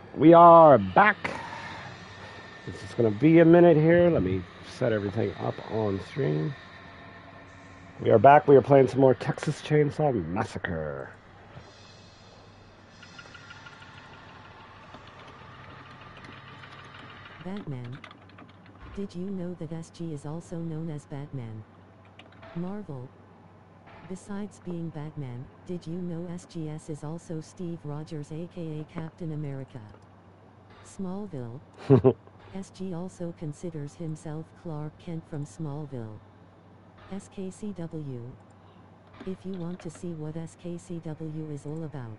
We are back. This is going to be a minute here. Let me set everything up on stream. We are back. We are playing some more Texas Chainsaw Massacre. Batman. Did you know that SG is also known as Batman? Marvel. Besides being Batman, did you know SGS is also Steve Rogers aka Captain America? Smallville. SG also considers himself Clark Kent from Smallville. SKCW. If you want to see what SKCW is all about,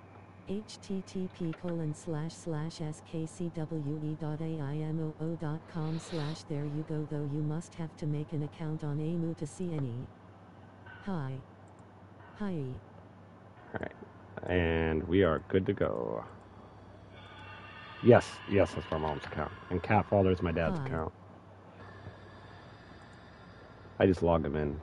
http://skcwe.aimoo.com/ there you go, though you must have to make an account on AIMU to see any. Hi. Alright, and we are good to go. Yes, that's my mom's account. And Catfather's my dad's account. I just logged him in.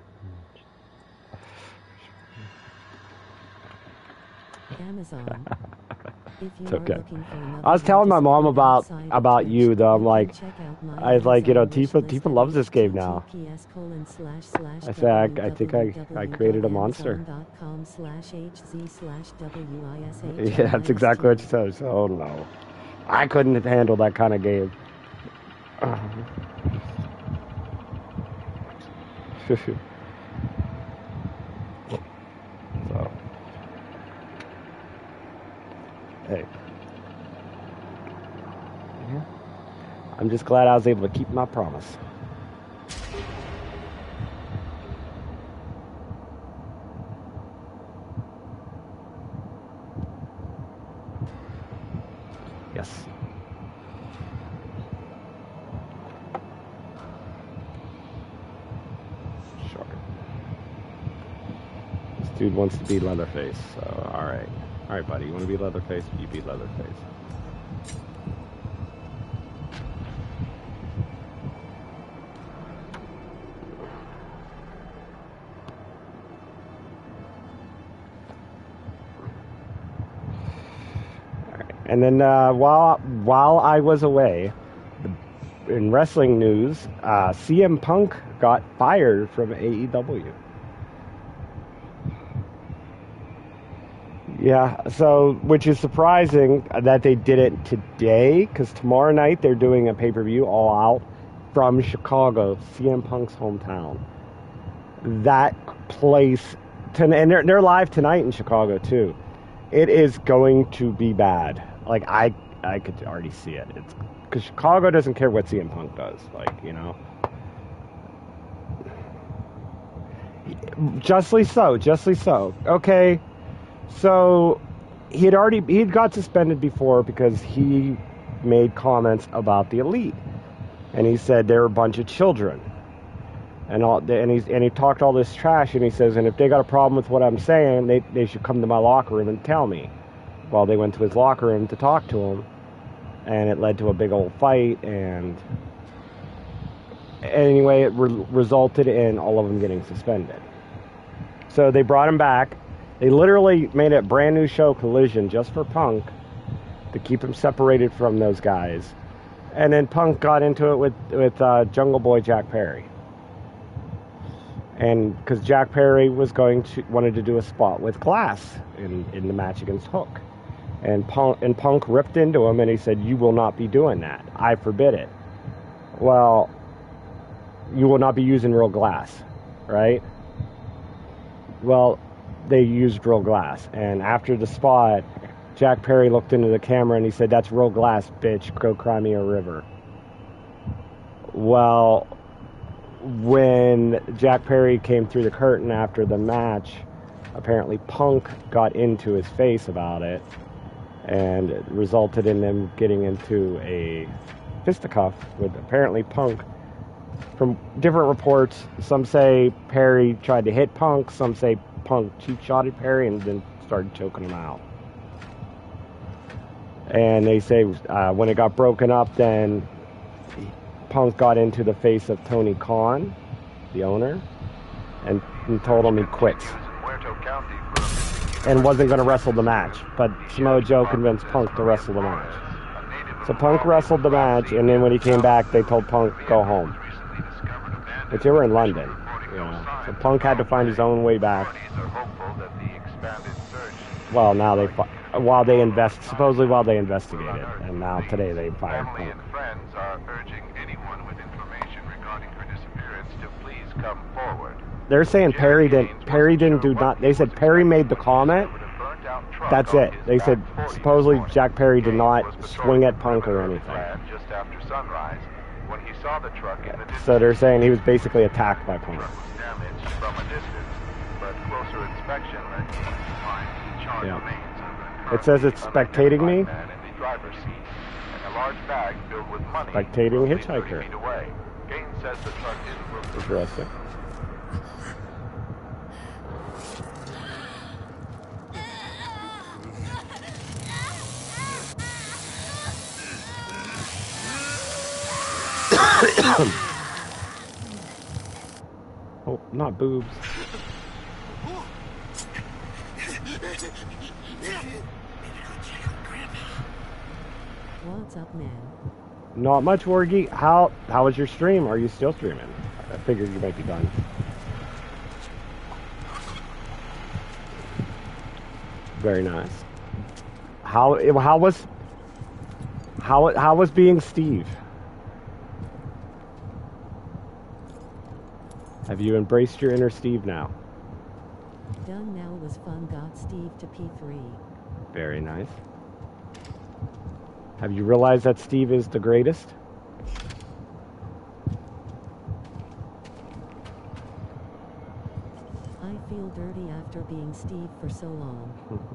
Amazon. If you It's are okay. looking for another I was telling my mom about Twitch, you though. I'm like, check out my I was like, you know, Amazon wish Tifa list loves at this game now. https:// I said, I think I created a monster. www.amazon.com/hz/wis. Yeah, that's exactly what she says. Oh no, I couldn't handle that kind of game. So, hey, I'm just glad I was able to keep my promise. Yes. Sure. This dude wants to be Leatherface, so alright. Alright, buddy, you want to be Leatherface? You be Leatherface. And then while I was away, in wrestling news, CM Punk got fired from AEW. Yeah, so which is surprising that they did it today, because tomorrow night they're doing a pay-per-view all out from Chicago, CM Punk's hometown. That place, and they're live tonight in Chicago too. It is going to be bad. Like I could already see it. It's because Chicago doesn't care what CM Punk does. Like, you know, justly so. Okay, so he'd got suspended before because he made comments about the Elite, and he said they're a bunch of children, and he talked all this trash, and he says, and if they got a problem with what I'm saying, they should come to my locker room and tell me. Well, they went to his locker room to talk to him, and it led to a big old fight, and anyway, it resulted in all of them getting suspended. So they brought him back. They literally made a brand new show, Collision, just for Punk, to keep him separated from those guys. And then Punk got into it with Jungle Boy Jack Perry. And because Jack Perry wanted to do a spot with Glass in the match against Hook. And Punk ripped into him, and he said, "You will not be doing that. I forbid it." Well, you will not be using real glass, right? Well, they used real glass. And after the spot, Jack Perry looked into the camera and he said, "That's real glass, bitch. Go cry me a river." Well, when Jack Perry came through the curtain after the match, apparently Punk got into his face about it, and it resulted in them getting into a fisticuff with apparently Punk. From different reports, some say Perry tried to hit Punk, some say Punk cheap-shotted Perry and then started choking him out. And they say when it got broken up, then Punk got into the face of Tony Khan, the owner, and told him he quit and wasn't going to wrestle the match. But Samoa Joe convinced Punk to wrestle the match. So Punk wrestled the match, and then when he came back, they told Punk go home. But they were in London, you know. So Punk had to find his own way back. Well, now supposedly while they investigated, and now today they fired Punk. Friends are urging anyone with information regarding her disappearance to please come forward. They're saying Perry didn't do not. They said Perry made the comment. That's it. They said supposedly Jack Perry did not swing at Punk or anything. Just after sunrise, when he saw the truck in the So they're saying he was basically attacked by Punk. damaged from a distance, but closer inspection led him to find the charred remains of a It says it's spectating me. man in the driver's seat, and a large bag filled with money. Spectating roughly hitchhiker. 30 feet away. Gaines says the truck didn't move. Interesting. Oh, not boobs. What's up, man? Not much, Wargy. How was your stream? Are you still streaming? I figured you might be done. Very nice. How was being Steve? Have you embraced your inner Steve now? Done now was fun. Got Steve to P3. Very nice. Have you realized that Steve is the greatest? I feel dirty after being Steve for so long.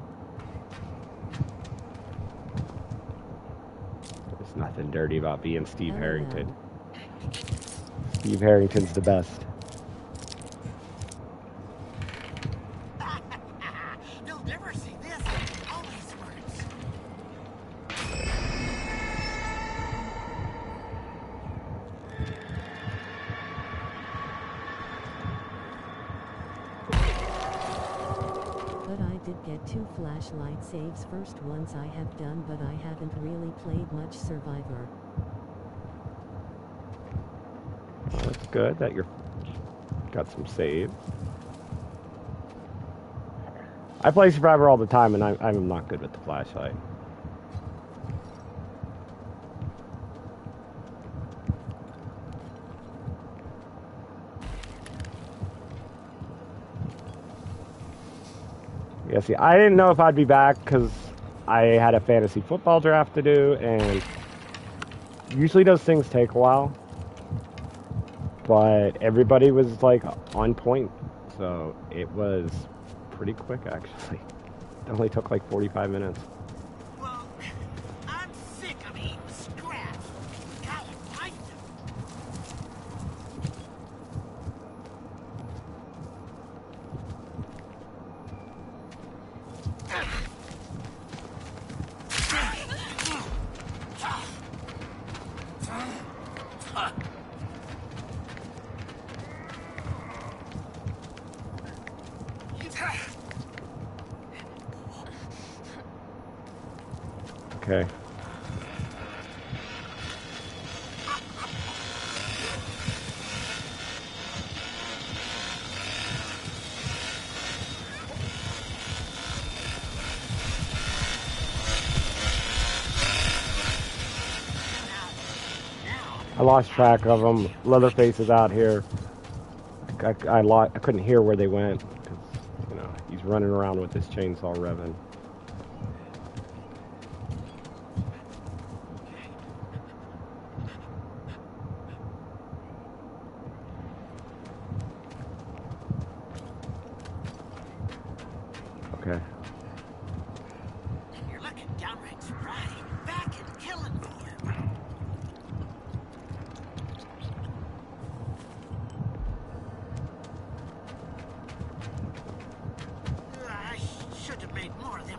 There's nothing dirty about being Steve LOL. Harrington. Steve Harrington's the best. They'll never see this. All these words. But I did get 2 flashlight saves. First ones I have done, but I haven't really played much Survivor. Well, that's good that you're got some saves. I play Survivor all the time, and I'm not good with the flashlight. Yeah, see, I didn't know if I'd be back because I had a fantasy football draft to do, and usually those things take a while. But everybody was like on point, so it was pretty quick actually. It only took like 45 minutes. Well, I'm sick of eating scraps. Gotta fight them. Okay. I lost track of them. Leatherface is out here. I couldn't hear where they went because, you know, he's running around with his chainsaw revving. Okay. You're looking downright spry. Back and killing for you. I should have made more of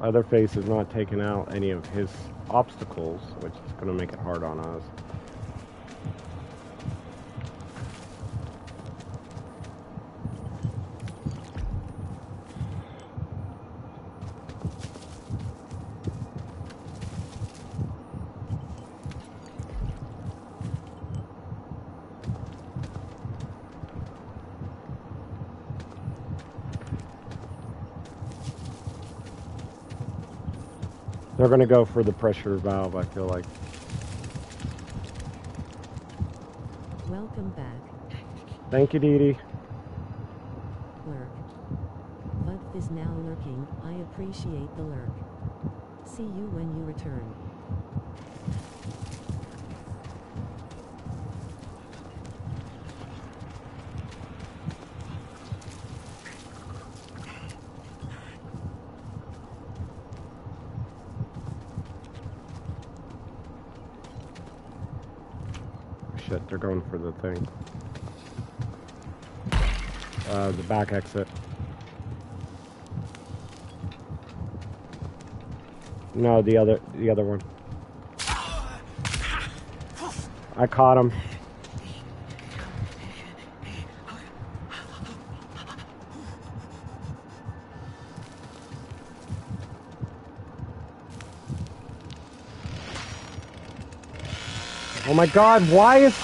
Leatherface is not taking out any of his obstacles, which is going to make it hard on us. They're going to go for the pressure valve, I feel like. Welcome back. Thank you, Dee Dee. Lurk. Bugth is now lurking. I appreciate the lurk. See you when you return. Shit, they're going for the thing. The back exit. No, the other one. I caught him. Oh my God, why is...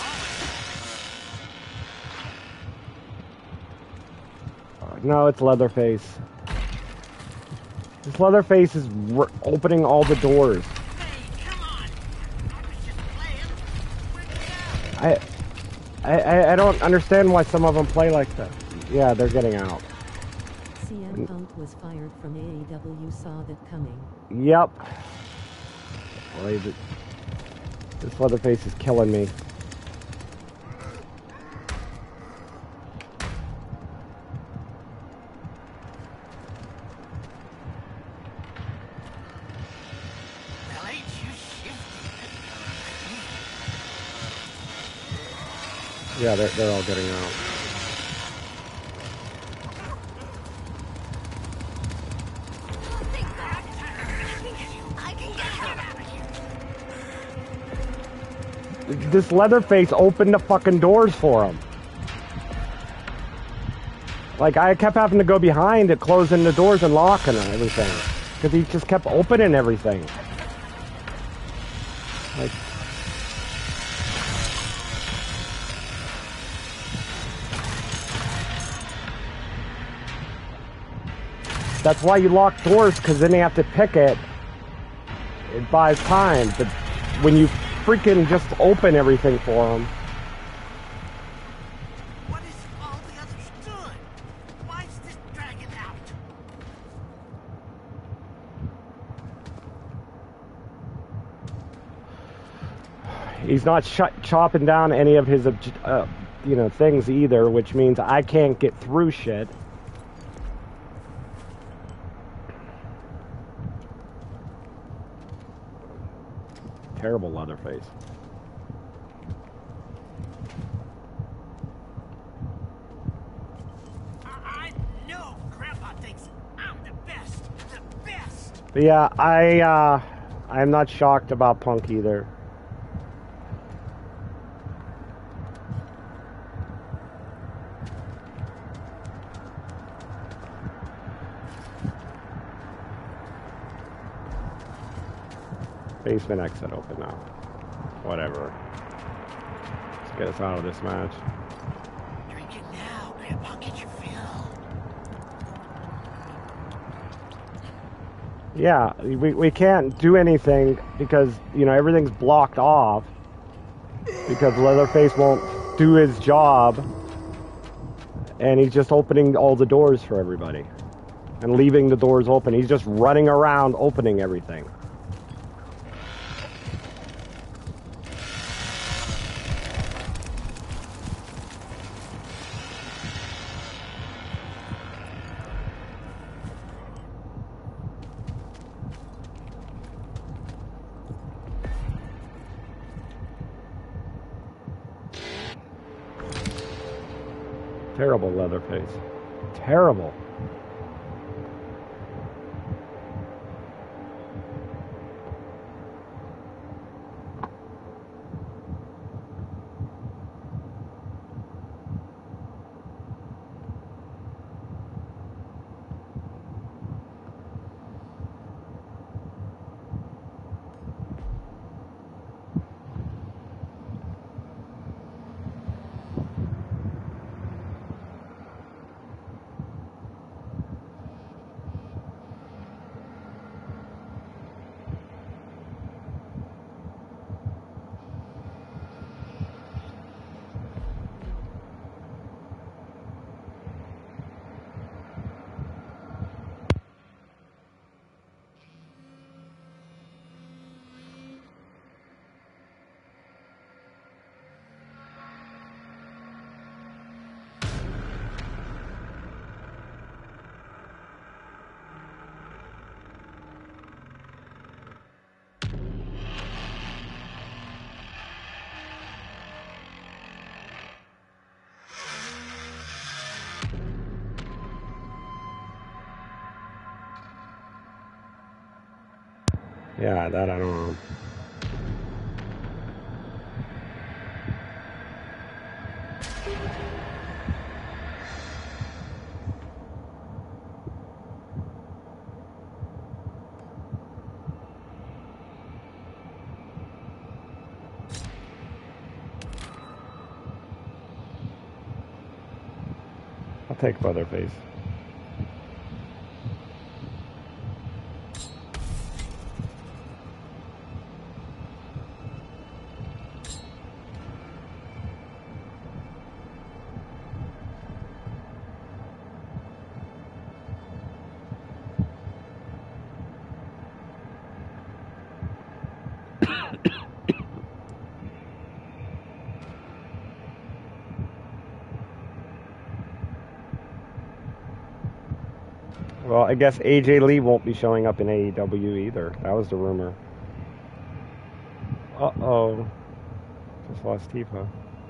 No, it's Leatherface. This Leatherface is opening all the doors. Hey, come on! I was just playing. Where'd you go? I don't understand why some of them play like that. Yeah, they're getting out. CM Punk was fired from AEW, saw that coming. Yep. Boy, this Leatherface is killing me. Well, ain't you shifty? Yeah, they're all getting out. I can get you out of here. This Leatherface opened the fucking doors for him. Like, I kept having to go behind it, closing the doors and locking and everything. Because he just kept opening everything. Like... That's why you lock doors, because then you have to pick it. It buys time. But when you freaking just open everything for them... What is all the others doing? Why is this dragging out? He's not chopping down any of his, things either, which means I can't get through shit. Terrible Leatherface. I know Grandpa thinks I'm the best. The best. But yeah, I'm not shocked about Punk either. Basement exit open now. Whatever. Let's get us out of this match. Drink it now, Grandpa. Get your fill. Yeah, we can't do anything because, everything's blocked off. Because Leatherface won't do his job. And he's just opening all the doors for everybody. And leaving the doors open. He's just running around opening everything. Terrible Leatherface. Terrible. Yeah, that I don't know. I'll take Leatherface. Well, I guess AJ Lee won't be showing up in AEW either. That was the rumor. Uh-oh. Just lost Tifa.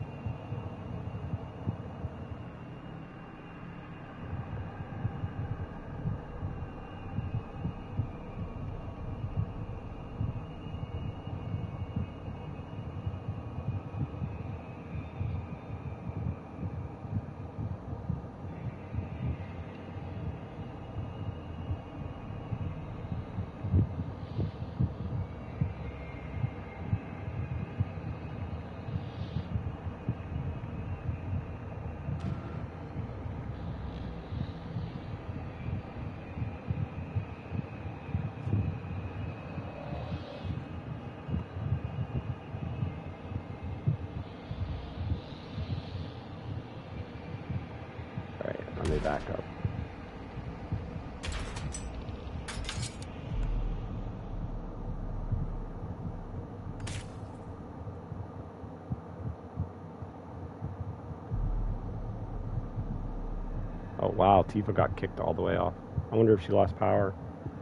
Alright, let me back up. Oh wow, Tifa got kicked all the way off. I wonder if she lost power.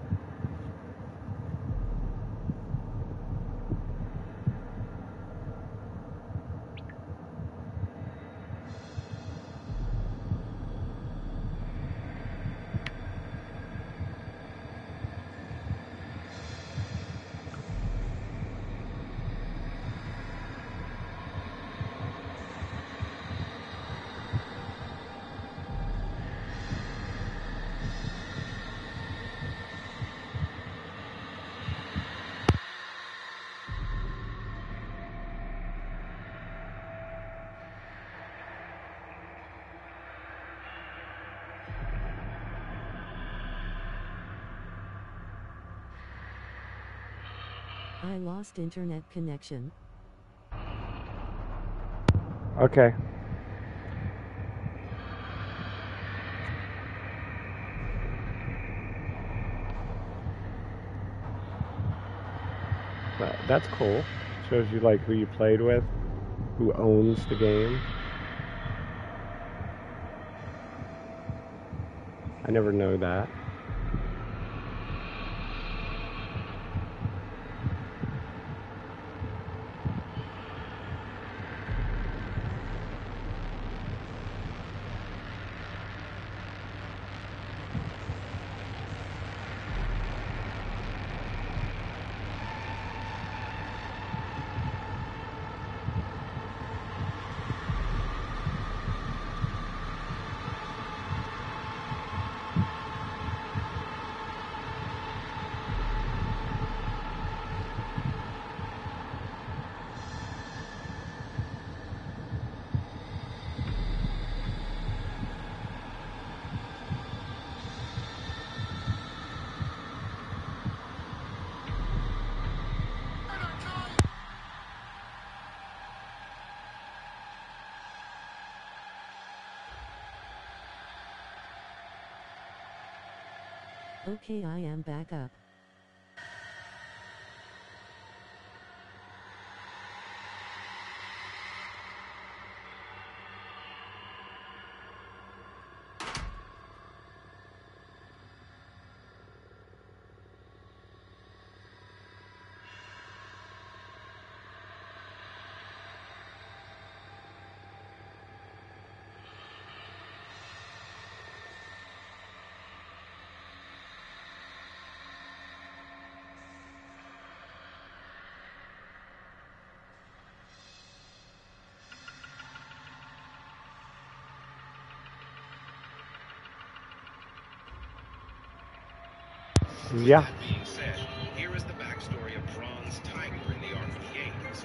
I lost internet connection. Okay. That's cool. Shows you like who you played with, who owns the game. I never know that. Okay, I am back up. Yeah. That being said, here is the backstory of Bronze Tiger in the Arkham games.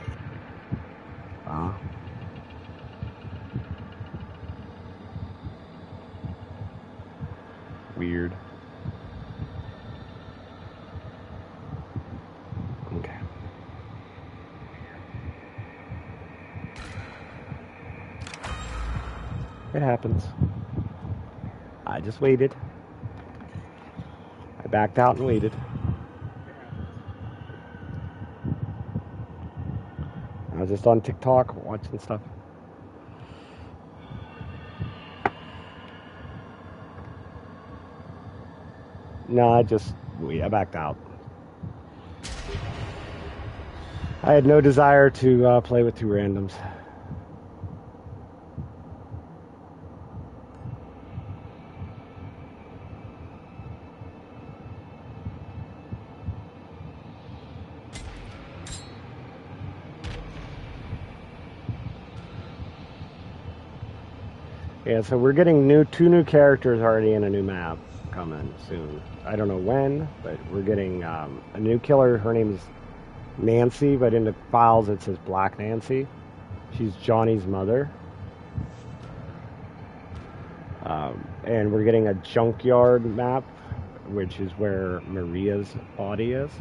Weird. Okay. It happens. I just waited. I backed out and waited. I was just on TikTok watching stuff. No, I backed out. I had no desire to play with two randoms. Yeah, so we're getting two new characters already in a new map coming soon. I don't know when, but we're getting a new killer. Her name is Nancy, but in the files it says Black Nancy. She's Johnny's mother. And we're getting a junkyard map, which is where Maria's body is.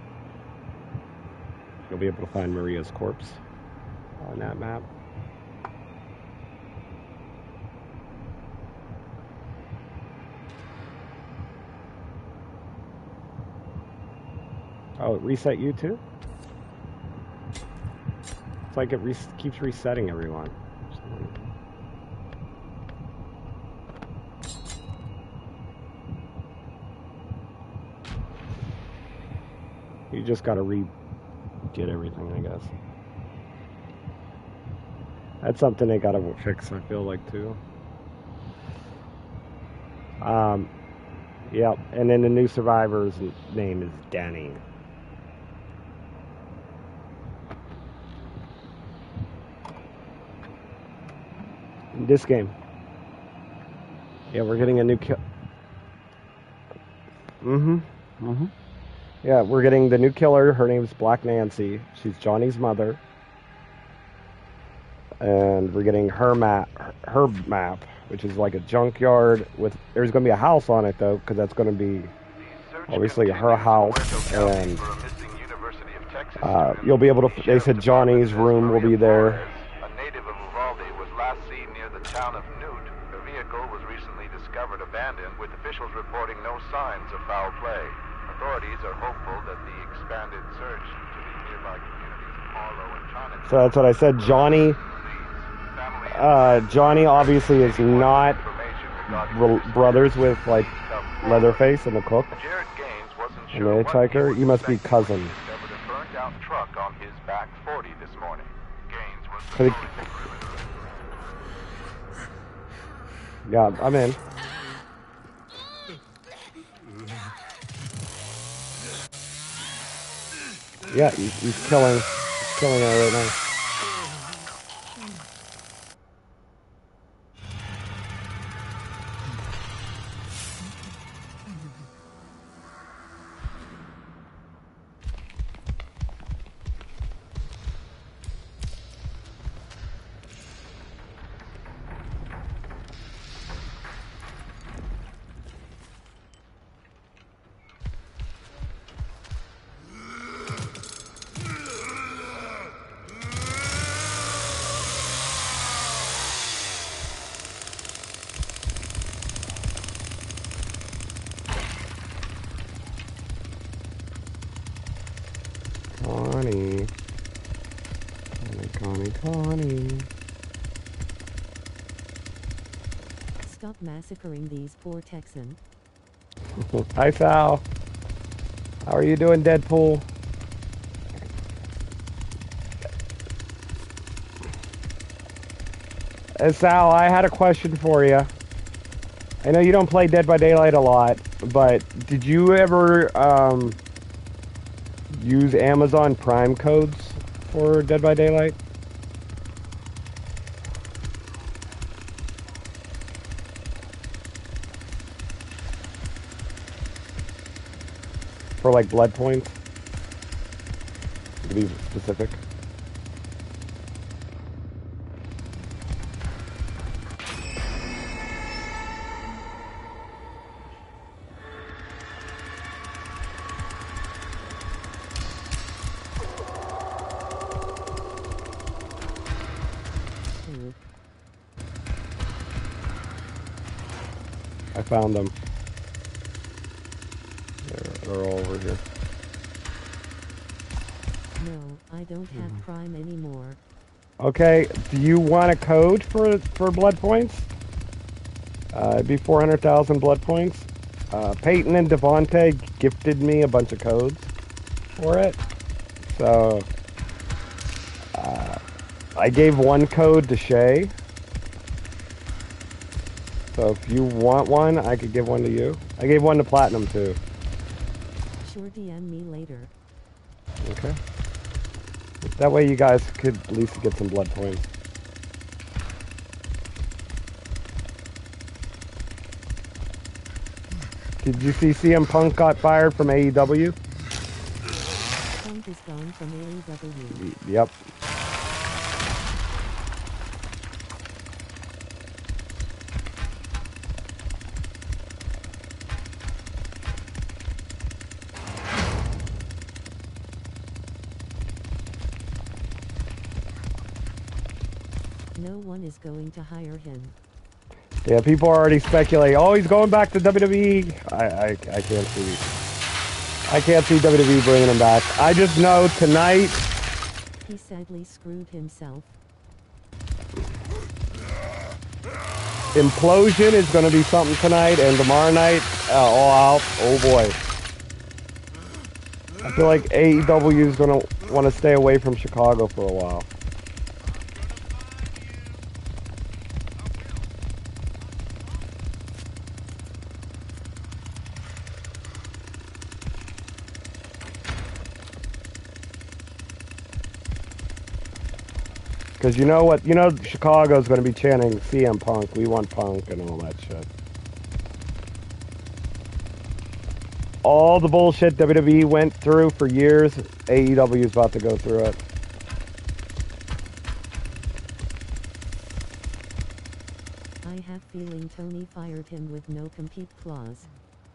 You'll be able to find Maria's corpse on that map. Oh, it reset you too? It's like it keeps resetting everyone. You just gotta get everything, I guess. That's something they gotta fix, I feel like, too. Yep, and then the new survivor's name is Danny. In this game. Yeah, we're getting a new kill. Yeah, we're getting the new killer. Her name's Black Nancy. She's Johnny's mother. And we're getting her map, which is like a junkyard with. There's going to be a house on it though, because that's going to be obviously her house. And you'll be able to. They said Johnny's room will be there. A native of Uvalde was last seen near the town of Newt. The vehicle was recently discovered abandoned, with officials reporting no signs of foul play. Authorities are hopeful that the expanded search to the nearby communities of Harlow and Chinatown. So that's what I said. Johnny obviously is not brothers with like Leatherface and the cook Jared Gaines wasn't and sure the hitchhiker. You must be cousins. discovered a burnt-out truck on his back 40 this morning. Gaines was So yeah, I'm in. Yeah, he's killing her right now. Connie. Stop massacring these poor Texans. Hi, Sal. How are you doing, Deadpool? Sal, I had a question for you. I know you don't play Dead by Daylight a lot, but did you ever use Amazon Prime codes for Dead by Daylight? for like blood points? To be specific. I found them. They're all over here. No, I don't have Prime anymore. Okay, do you want a code for blood points? It'd be 400,000 blood points. Peyton and Devontae gifted me a bunch of codes for it. So, I gave one code to Shay. So if you want one, I could give one to you. I gave one to Platinum too. Sure, DM me later. Okay. That way you guys could at least get some blood points. Did you see CM Punk got fired from AEW? Punk is gone from AEW. Yep. No one is going to hire him. Yeah, people are already speculating. Oh, he's going back to WWE. I can't see. I can't see WWE bringing him back. I just know tonight. He sadly screwed himself. Implosion is going to be something tonight, and tomorrow night, all out. Oh boy. I feel like AEW is going to want to stay away from Chicago for a while. Because you know what? You know Chicago's going to be chanting CM Punk. We want Punk and all that shit. All the bullshit WWE went through for years, AEW is about to go through it. I have feeling Tony fired him with no compete clause.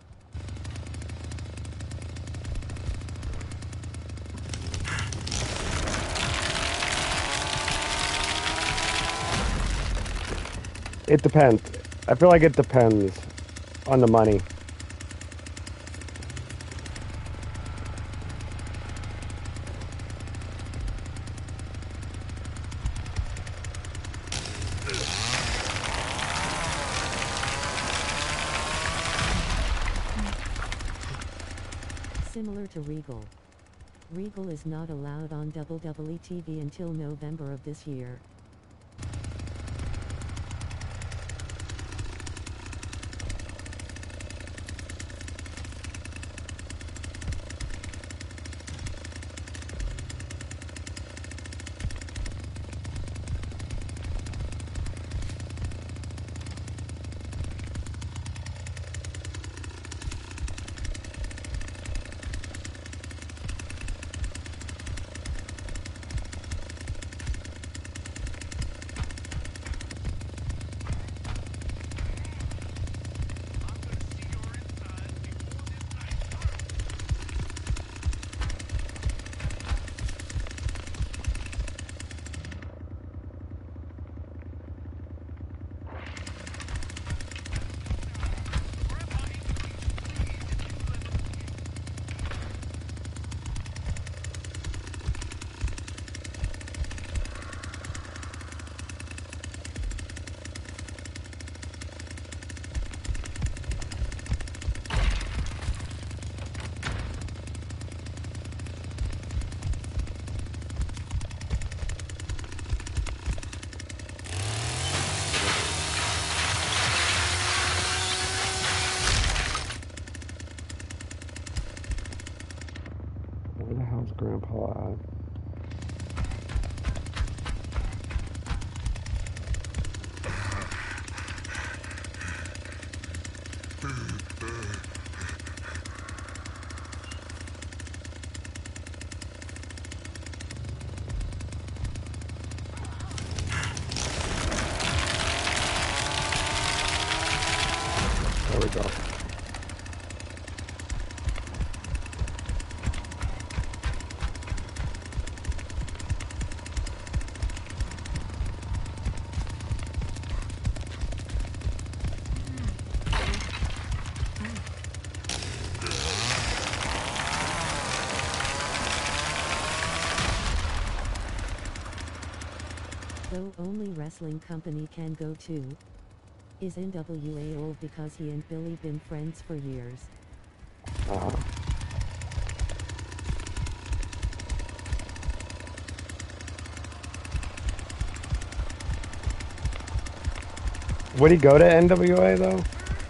It depends. I feel like it depends on the money. Similar to Regal. Regal is not allowed on WWE TV until November of this year. Where the hell's Grandpa at? Though only wrestling company can go to. Is NWA old because he and Billy been friends for years? Would he go to NWA though?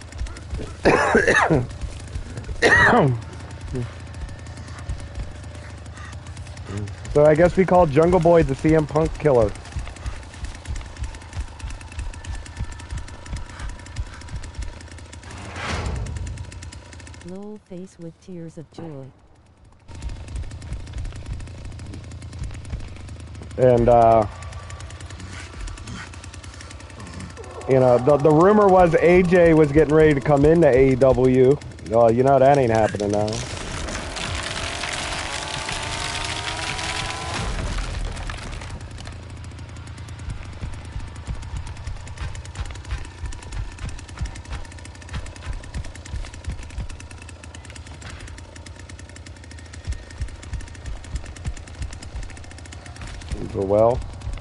So I guess we call Jungle Boy the CM Punk killer. Lol face with tears of joy. And you know, the rumor was AJ was getting ready to come into AEW. Well, you know that ain't happening now. Well.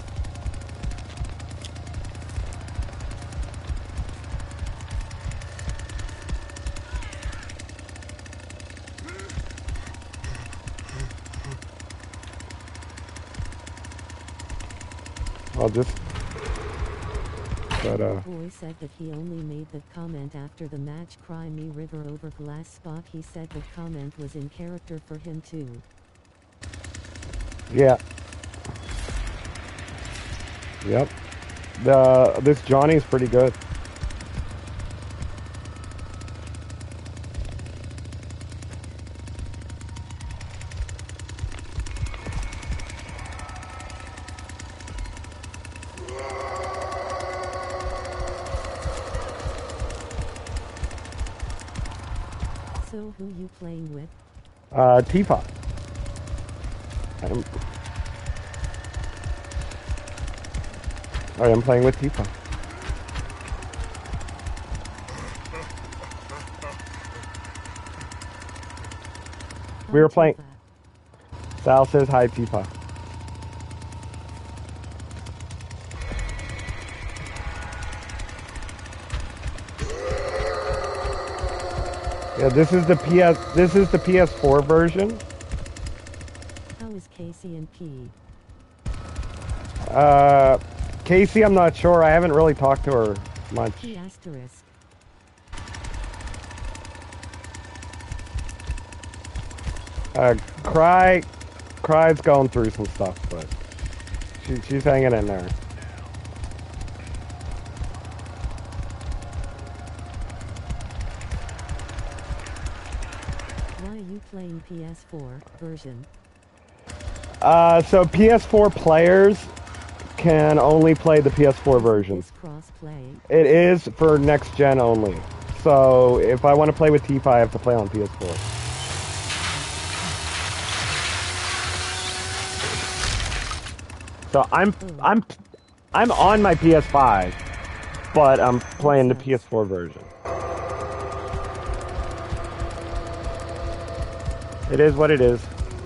I'll just. But Boy said that he only made the comment after the match. Cry me river over glass spot. He said the comment was in character for him too. Yeah. Yep. This Johnny's pretty good. So who you playing with? Tifa. I'm playing with Tifa. We were playing. Sal says hi, Tifa. Yeah, this is the PS4 version. How is Casey and P? Casey, I'm not sure. I haven't really talked to her much. P asterisk. Cry's going through some stuff, but she's hanging in there. Why are you playing PS4 version? So PS4 players can only play the PS4 version. Is cross-play? It is for next gen only. So if I want to play with Tifa, I have to play on PS4. So I'm on my PS5, but I'm playing the PS4 version. It is what it is.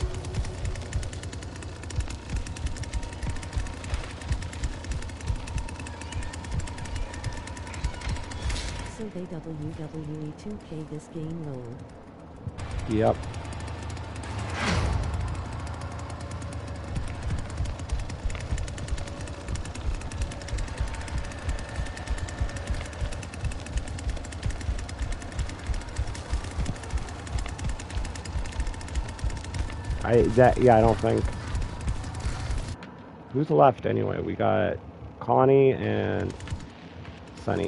So they WWE 2K this game lol. Yep. I don't think. Who's left anyway? We got Connie and Sunny.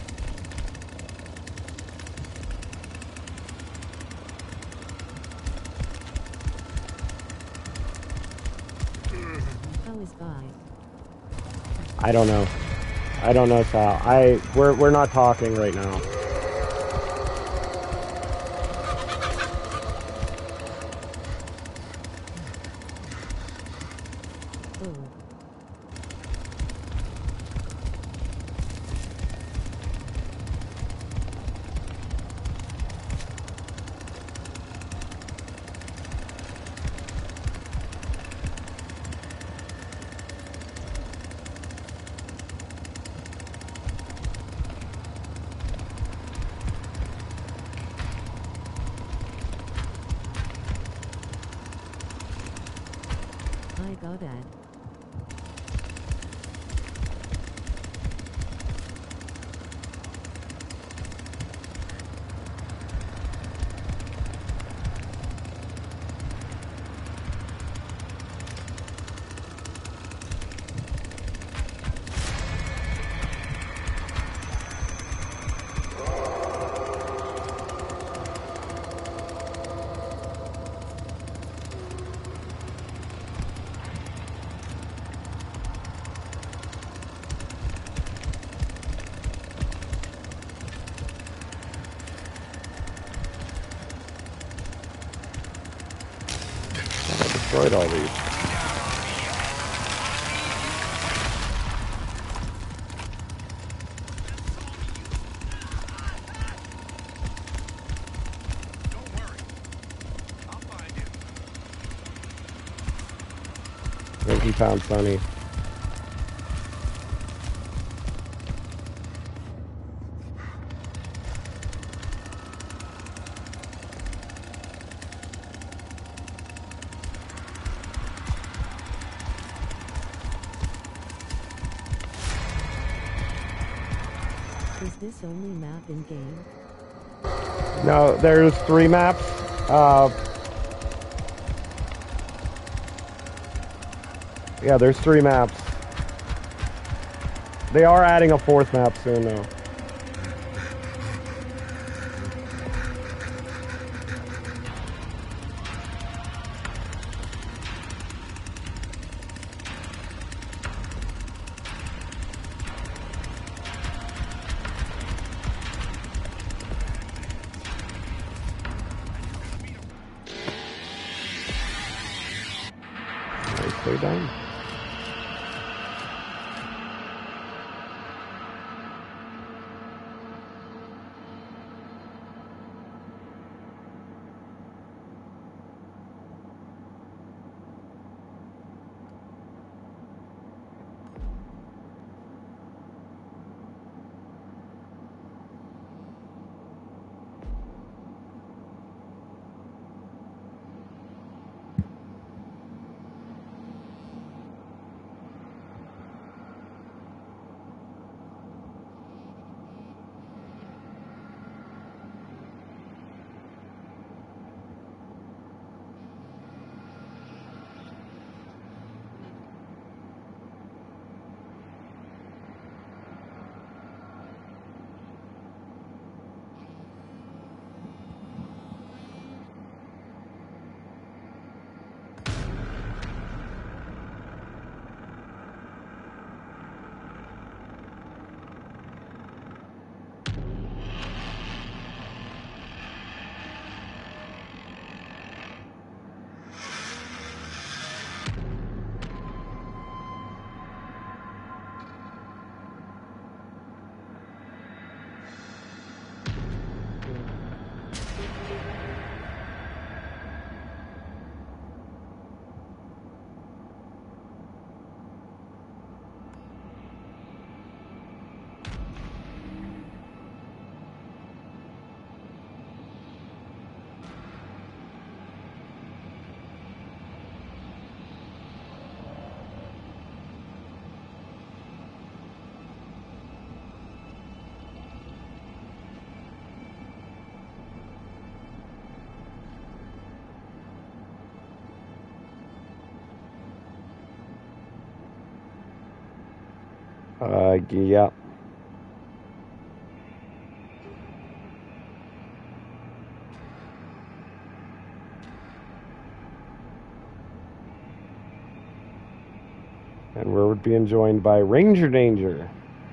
How is Vi? I don't know. I don't know, Sal. We're not talking right now. I got ad. Destroyed all these. Don't worry. I'll find him. I think he found Sonny. Is this only map in game? No, there's 3 maps. Yeah, there's 3 maps. They are adding a 4th map soon, though. Nicely done. Yeah. And we're being joined by Ranger Danger.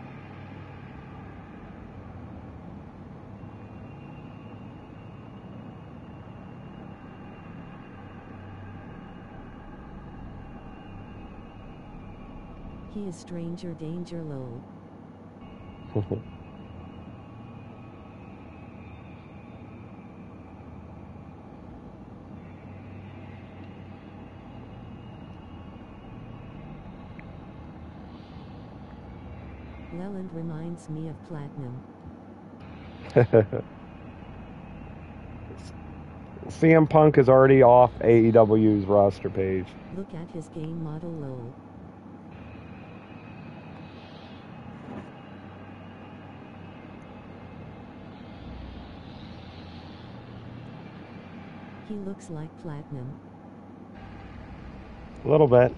He is Stranger Danger Low. Leland reminds me of Platinum. CM Punk is already off AEW's roster page. Look at his game model lol. He looks like platinum. A little bit.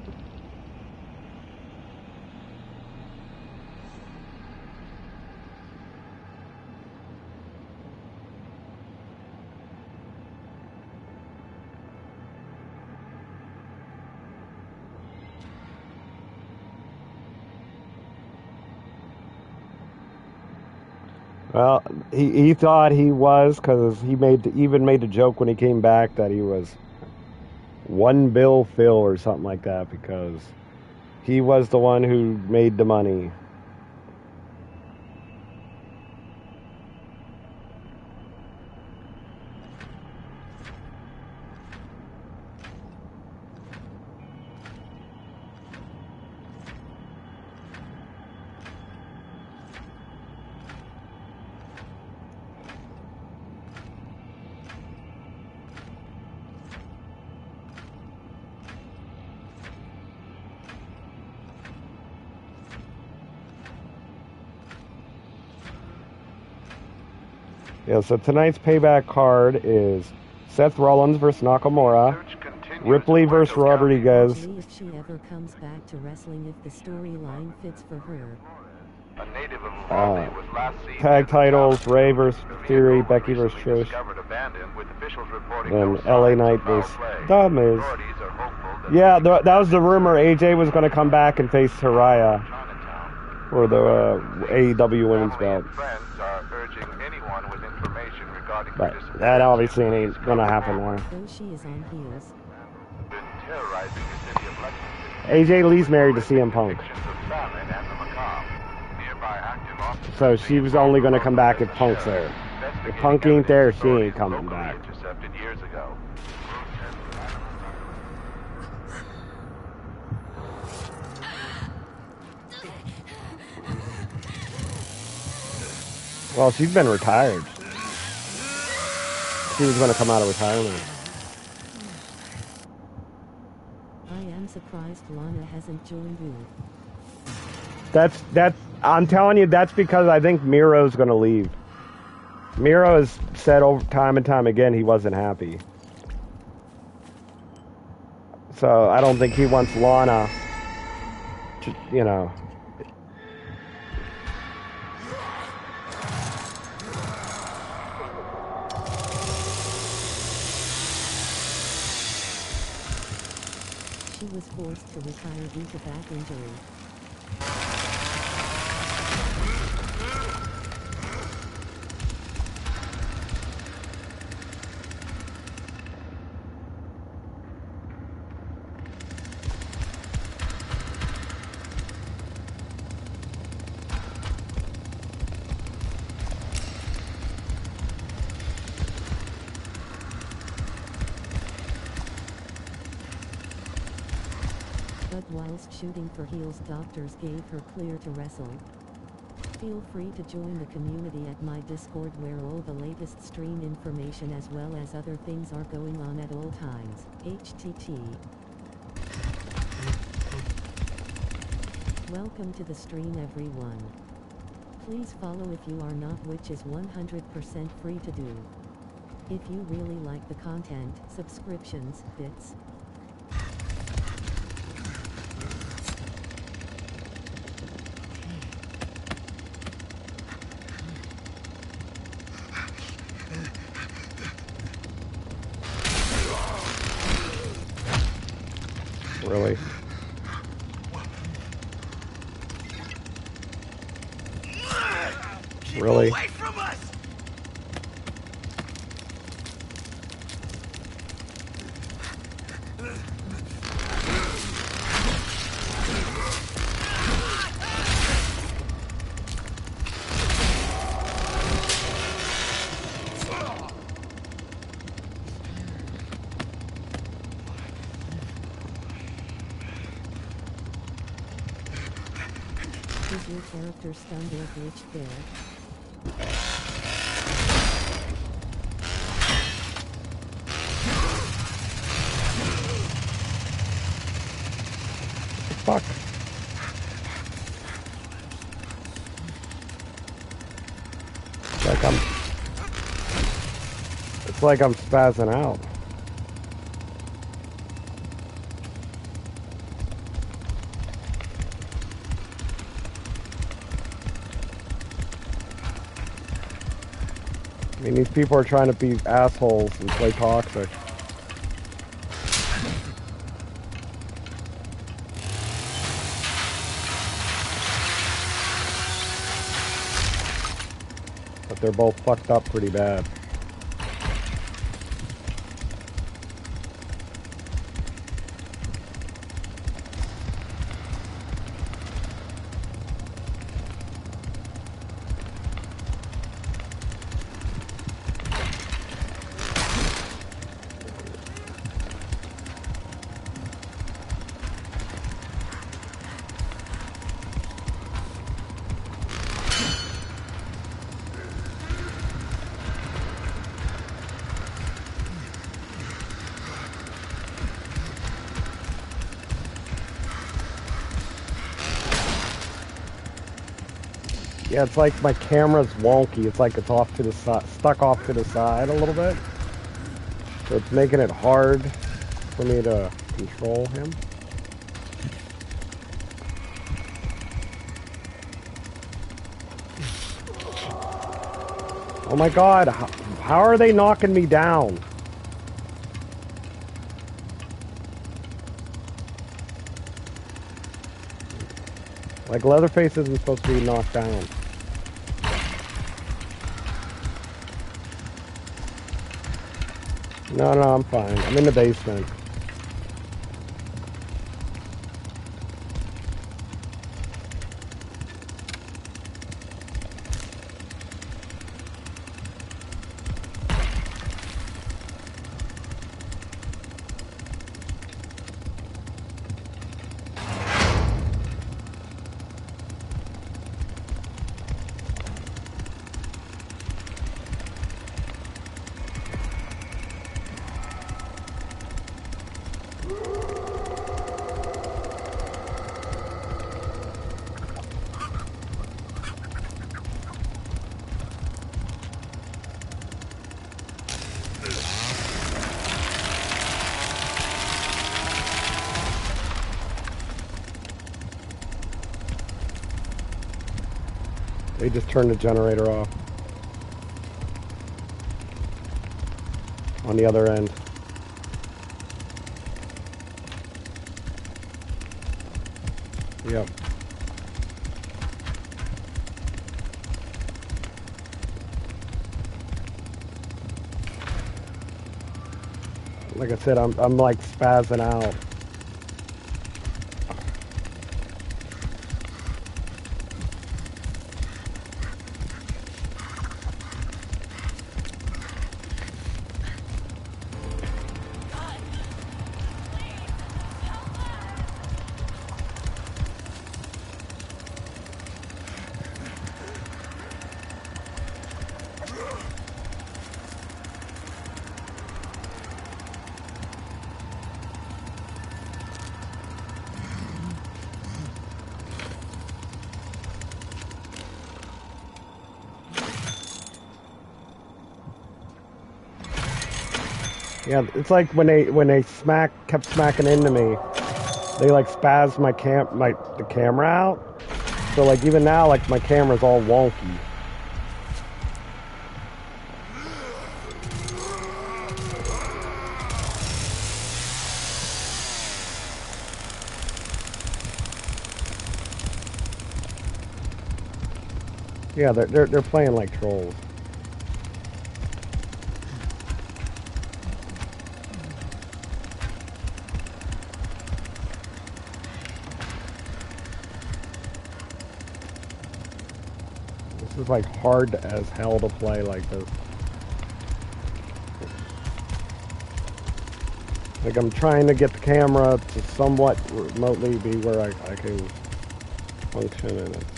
Well, he thought he was, because he even made a joke when he came back that he was one bill Phil or something like that, because he was the one who made the money. Yeah, so tonight's payback card is Seth Rollins versus Nakamura, Ripley versus Rodriguez. See if she ever comes back to wrestling if the storyline fits for her. A native of Uvalde was last seen Tag near the titles, town. Ray versus The vehicle Theory, was Becky versus recently Trish, discovered abandoned, with officials reporting and no LA signs Knight of foul versus play. The Miz. Authorities are hopeful that Yeah, the that was the rumor. AJ was going to come back and face Saraya Chinatown. for the AEW Women's Family Belt. and friends are urging anyone with information regarding But her disappearance that obviously to ain't going to happen now. Though she is on heels. been terrorizing the city of Lexington. AJ Lee's married to CM Punk. Depictions of famine and the macabre. Nearby active officers So she was only going to come back if Punk's there. If Punk ain't there, she ain't coming back. Intercepted years ago. Well, she's been retired. She was going to come out of retirement. I am surprised Lana hasn't joined you. That's I'm telling you, that's because I think Miro's going to leave. Miro has said over time and time again he wasn't happy. So I don't think he wants Lana to, you know. She was forced to retire due to back injury. But whilst shooting for heels, doctors gave her clear to wrestle. Feel free to join the community at my Discord, where all the latest stream information as well as other things are going on at all times. HTT. Welcome to the stream, everyone. Please follow if you are not, which is 100% free to do. If you really like the content, subscriptions, bits. Really? Keep Really? away from us! Is your character stunned or glitched there? fuck? It's like I'm spazzing out. I mean, these people are trying to be assholes and play toxic. But they're both fucked up pretty bad. Yeah, it's like my camera's wonky. It's like it's off to the side, stuck off to the side a little bit. So it's making it hard for me to control him. Oh my god, how are they knocking me down? Like, Leatherface isn't supposed to be knocked down. No, I'm fine. I'm in the basement. They just turned the generator off. On the other end. Yep. Like I said, I'm like spazzing out. Yeah, it's like when they kept smacking into me, they like spazzed the camera out. So like even now, like my camera's all wonky. Yeah, they're playing like trolls. This is like hard as hell to play like this. Like I'm trying to get the camera to somewhat remotely be where I can function in it.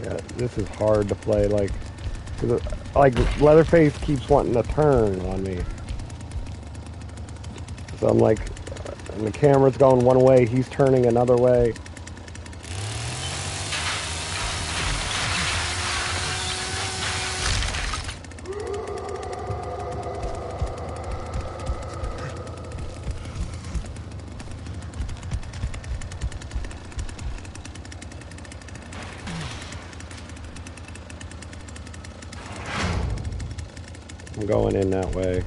Yeah, this is hard to play, like, 'cause, like, Leatherface keeps wanting to turn on me. So I'm like, and the camera's going one way, he's turning another way. I'm going in that way.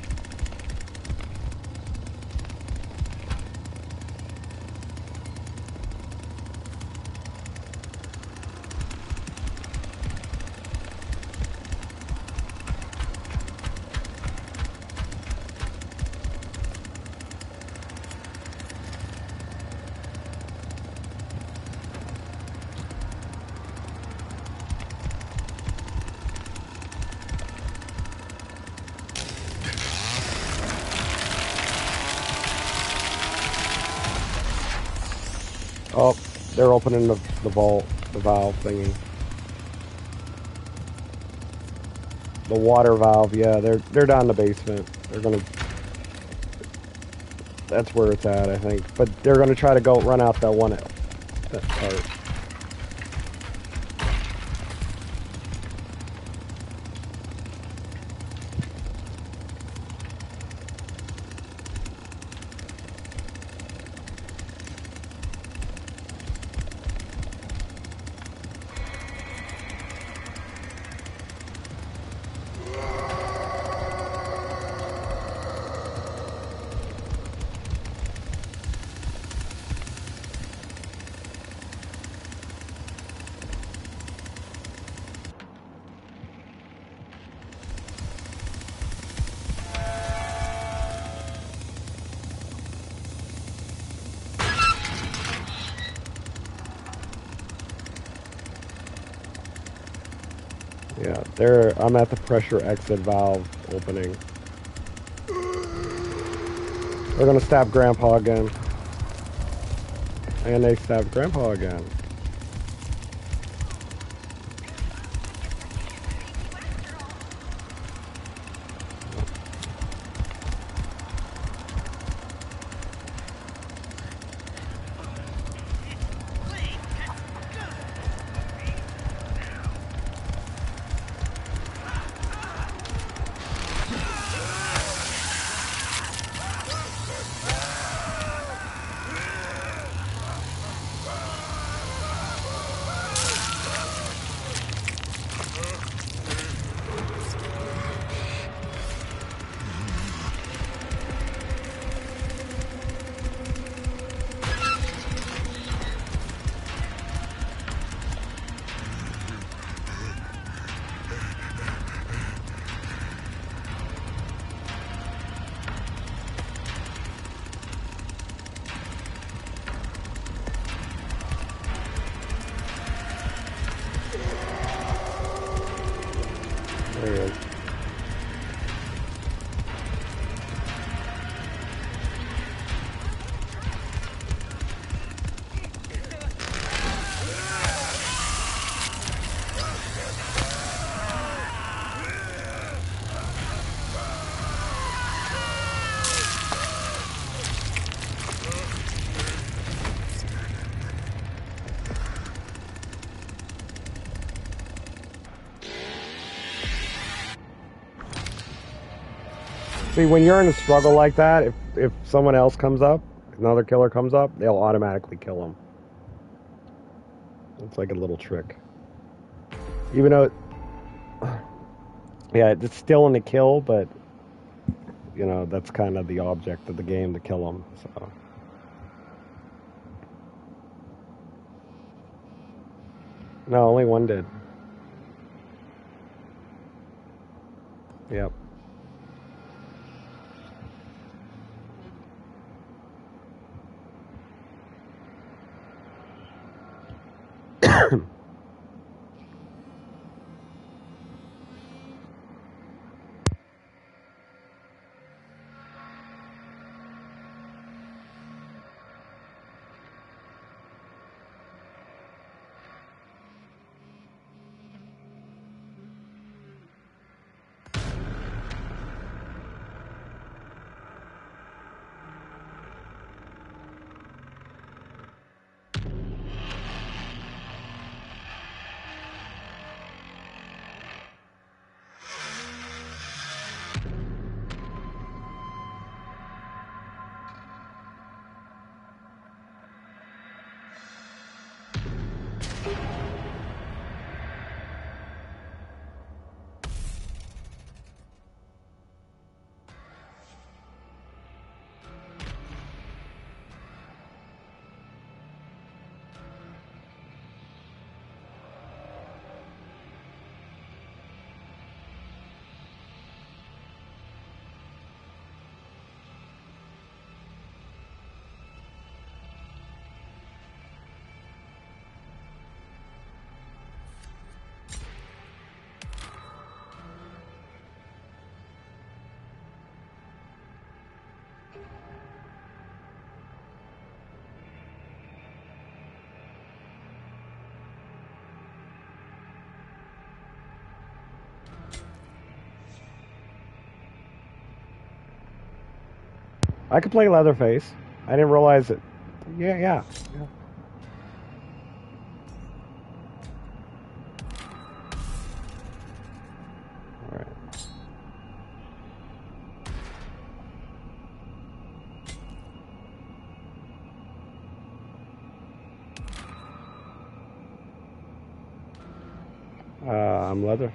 Oh, they're opening the vault, the valve thingy. The water valve, yeah, they're down in the basement. They're gonna, that's where it's at, I think. But they're gonna try to go run out that part. Yeah, I'm at the pressure exit valve opening. They're gonna stab Grandpa again. And they stabbed Grandpa again. There he is. See, when you're in a struggle like that, if someone else comes up, another killer comes up, they'll automatically kill him. It's like a little trick. Even though, yeah, it's still in the kill, but, you know, that's kind of the object of the game, to kill them, so. No, only one did. Yep. I could play Leatherface. I didn't realize it. Yeah. All right. I'm Leather.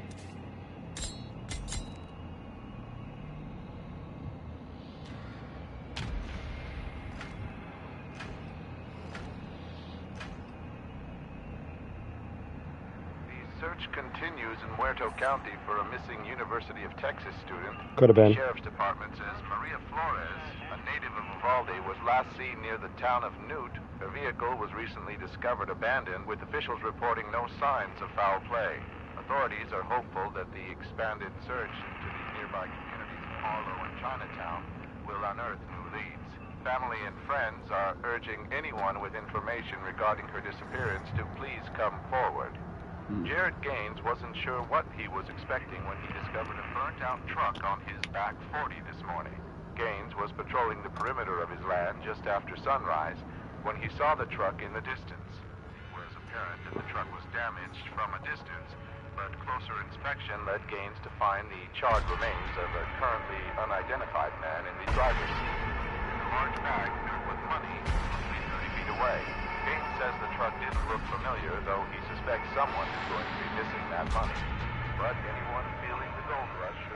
Search continues in Muerto County for a missing University of Texas student. Could have been. The Sheriff's Department says Maria Flores, a native of Uvalde, was last seen near the town of Newt. Her vehicle was recently discovered abandoned, with officials reporting no signs of foul play. Authorities are hopeful that the expanded search into the nearby communities of Harlow and Chinatown will unearth new leads. Family and friends are urging anyone with information regarding her disappearance to please come forward. Jared Gaines wasn't sure what he was expecting when he discovered a burnt-out truck on his back 40 this morning. Gaines was patrolling the perimeter of his land just after sunrise when he saw the truck in the distance. It was apparent that the truck was damaged from a distance, but closer inspection led Gaines to find the charred remains of a currently unidentified man in the driver's seat. A large bag filled with money only 30 feet away. Gaines says the truck didn't look familiar, though he suspects someone is going to be missing that money. But anyone feeling the gold rush should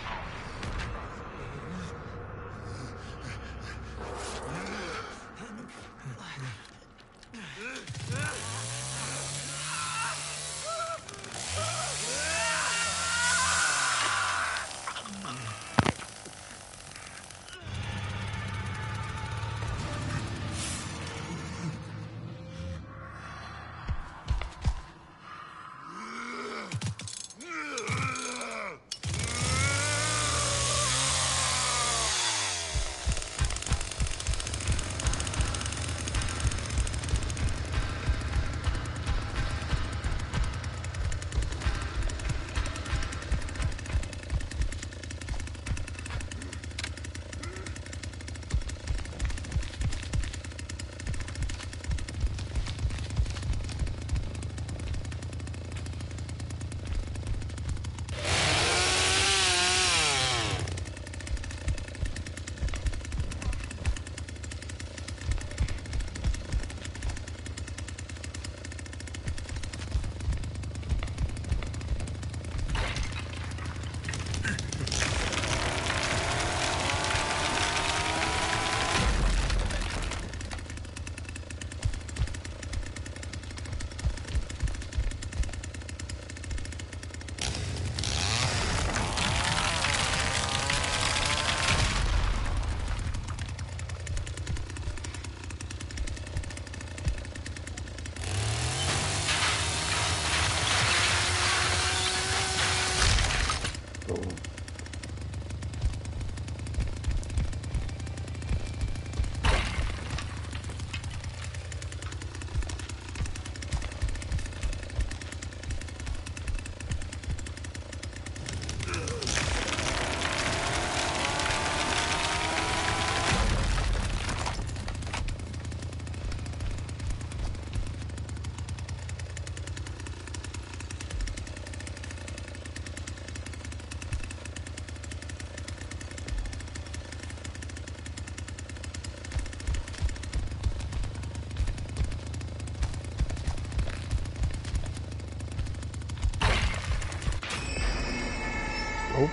Oh.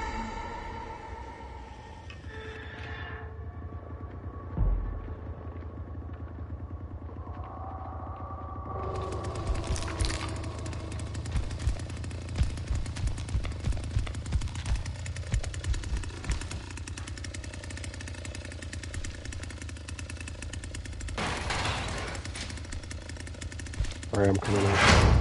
All right, I'm coming up.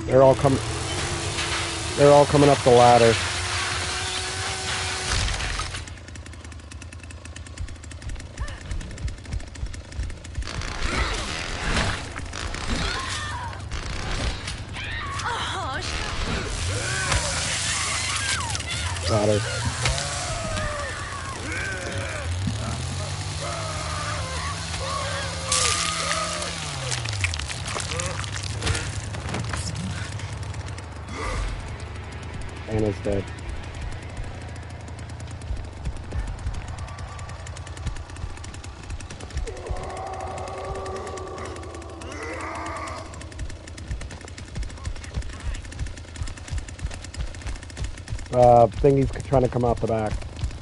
They're all coming up the ladder. Got her. Anna's dead. Thingy's trying to come out the back.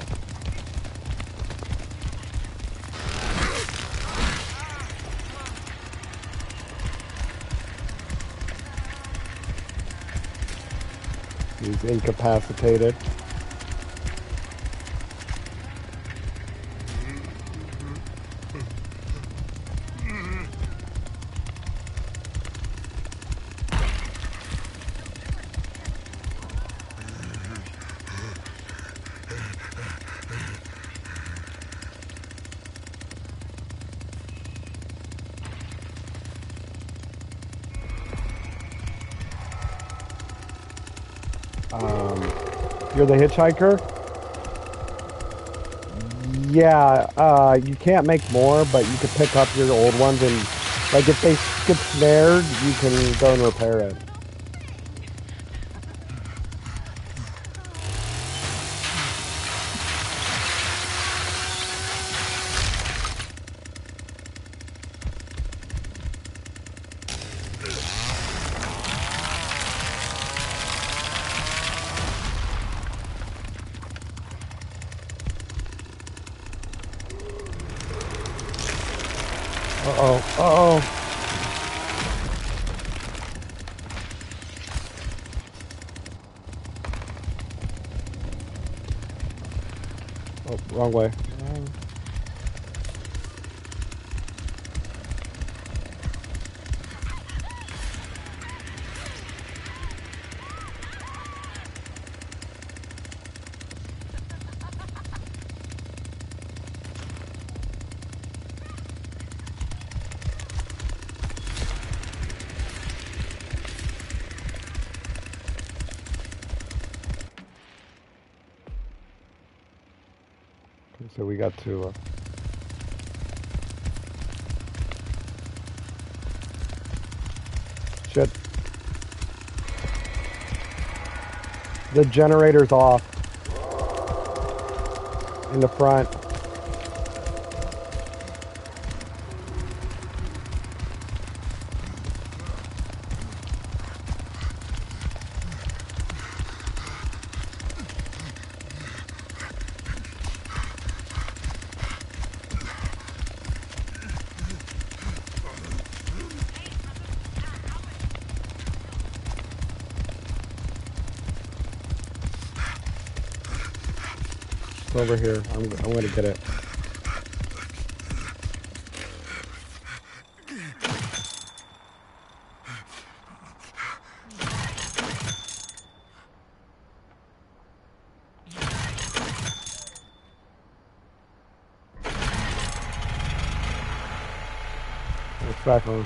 He's incapacitated. You're the hitchhiker? Yeah, you can't make more, but you could pick up your old ones and, like, if they get snared, you can go and repair it. Uh-oh, uh-oh. Oh, wrong way. So we got to shit. The generator's off in the front. Over here. I'm gonna get it. It's back on.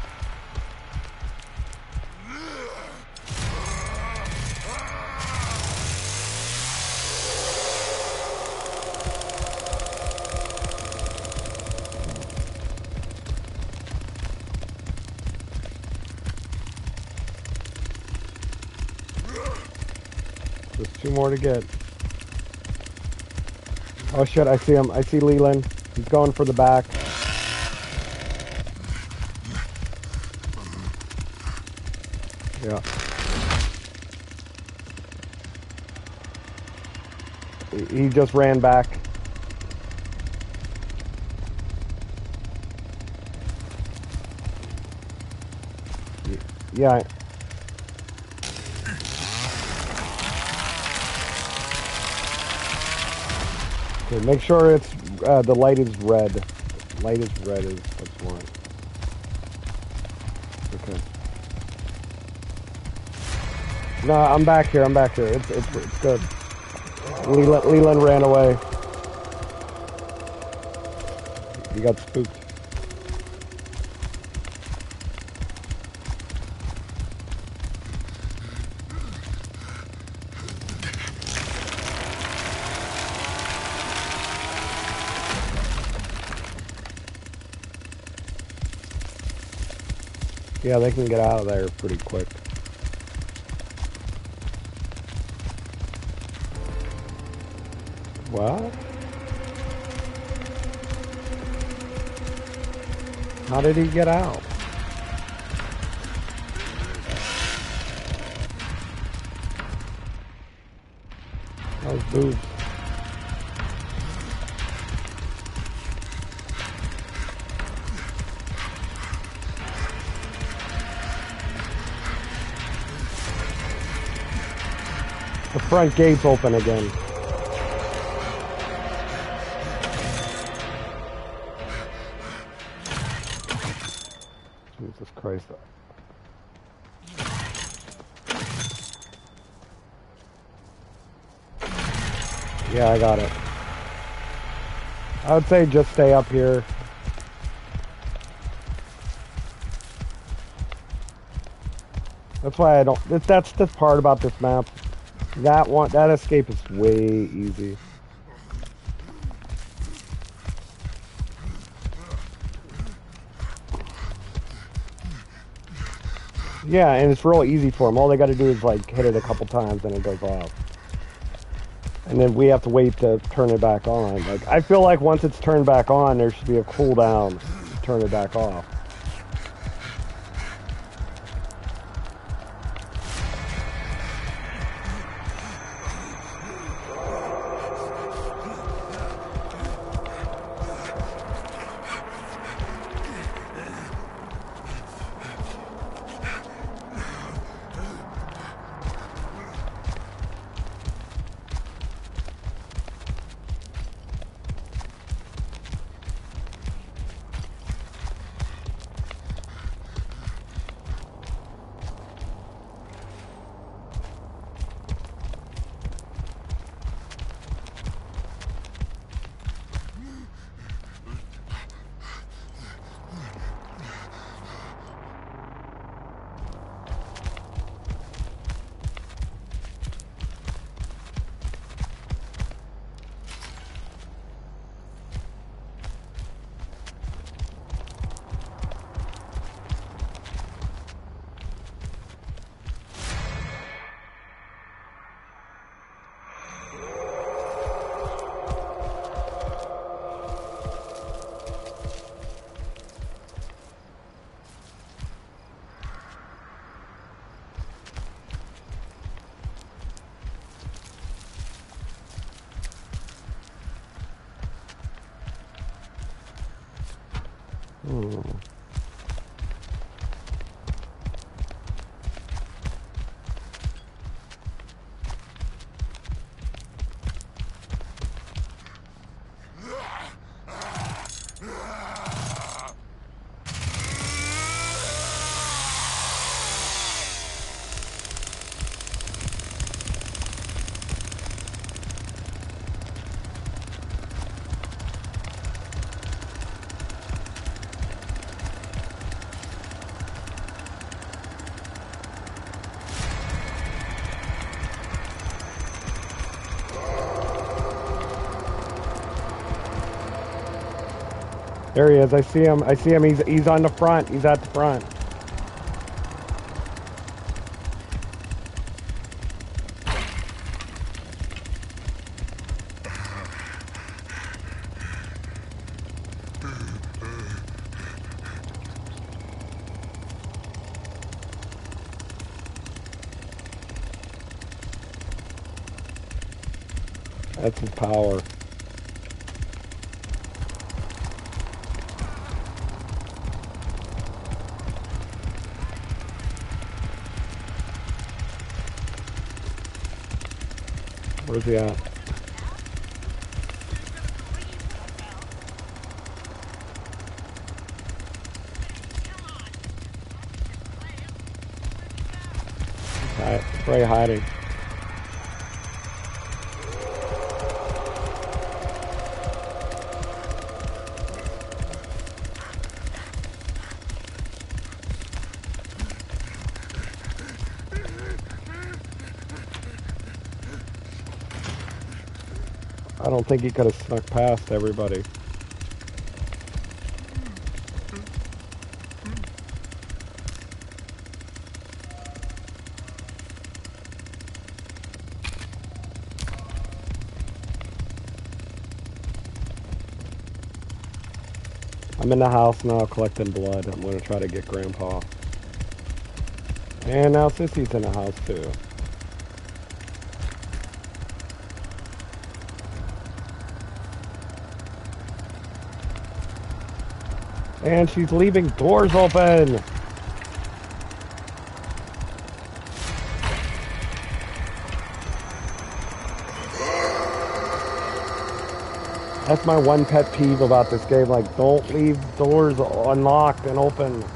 There's two more to get. Oh shit, I see him. I see Leland. He's going for the back. Yeah. He just ran back. Yeah. Okay, make sure it's the light is red. Light is red is what's one. Okay. No, I'm back here. I'm back here. It's good. Leland ran away. He got spooked. Yeah, they can get out of there pretty quick. What? How did he get out? That was boobs. The front gate's open again. Jesus Christ. Yeah, I got it. I would say just stay up here. That's why I don't... That's the part about this map. That escape is way easy. Yeah, and it's real easy for them. All they got to do is like hit it a couple times and it goes off. And then we have to wait to turn it back on. Like I feel like once it's turned back on, there should be a cooldown to turn it back off. There he is. I see him. I see him. He's on the front. He's at the front. That's his power. Where's he at? It's probably hiding. I don't think he could have snuck past everybody. I'm in the house now collecting blood. I'm going to try to get Grandpa. And now Sissy's in the house too. And she's leaving doors open. That's my one pet peeve about this game. Like, don't leave doors unlocked and open.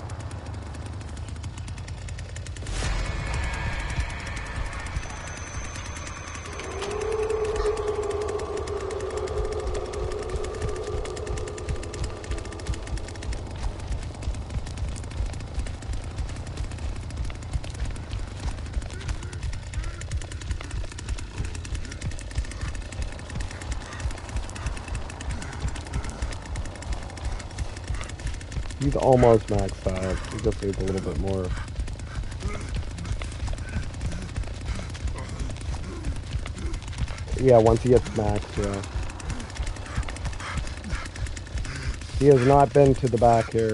He's almost maxed out. He just needs a little bit more. Yeah, once he gets maxed, yeah. He has not been to the back here.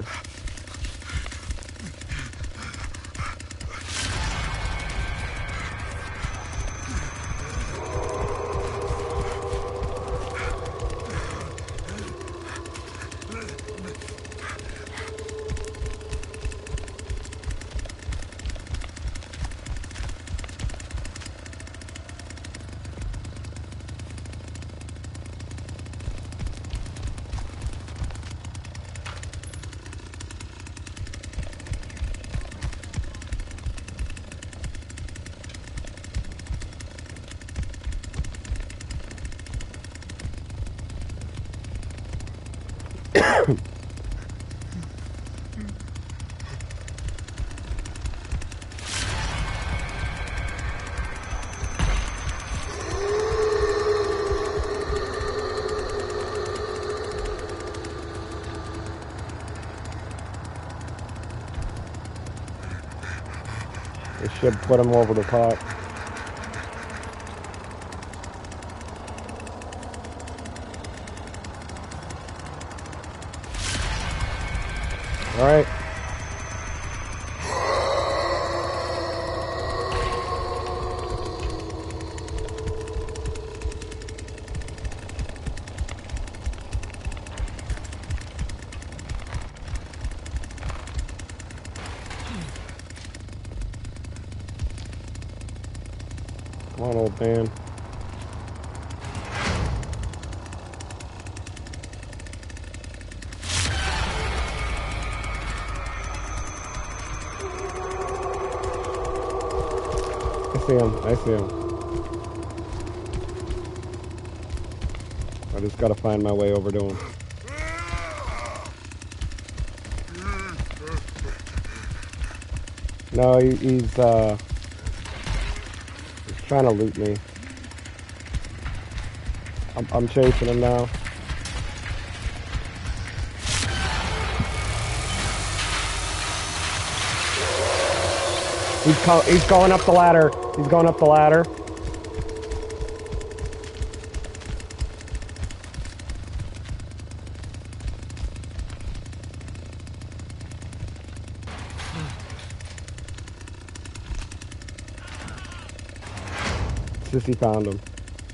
It should put him over the top. All right. Come on, old man. I see him. I see him. I just gotta find my way over to him. No, he's trying to loot me. I'm chasing him now. He's going up the ladder. He's going up the ladder. Sissy found him.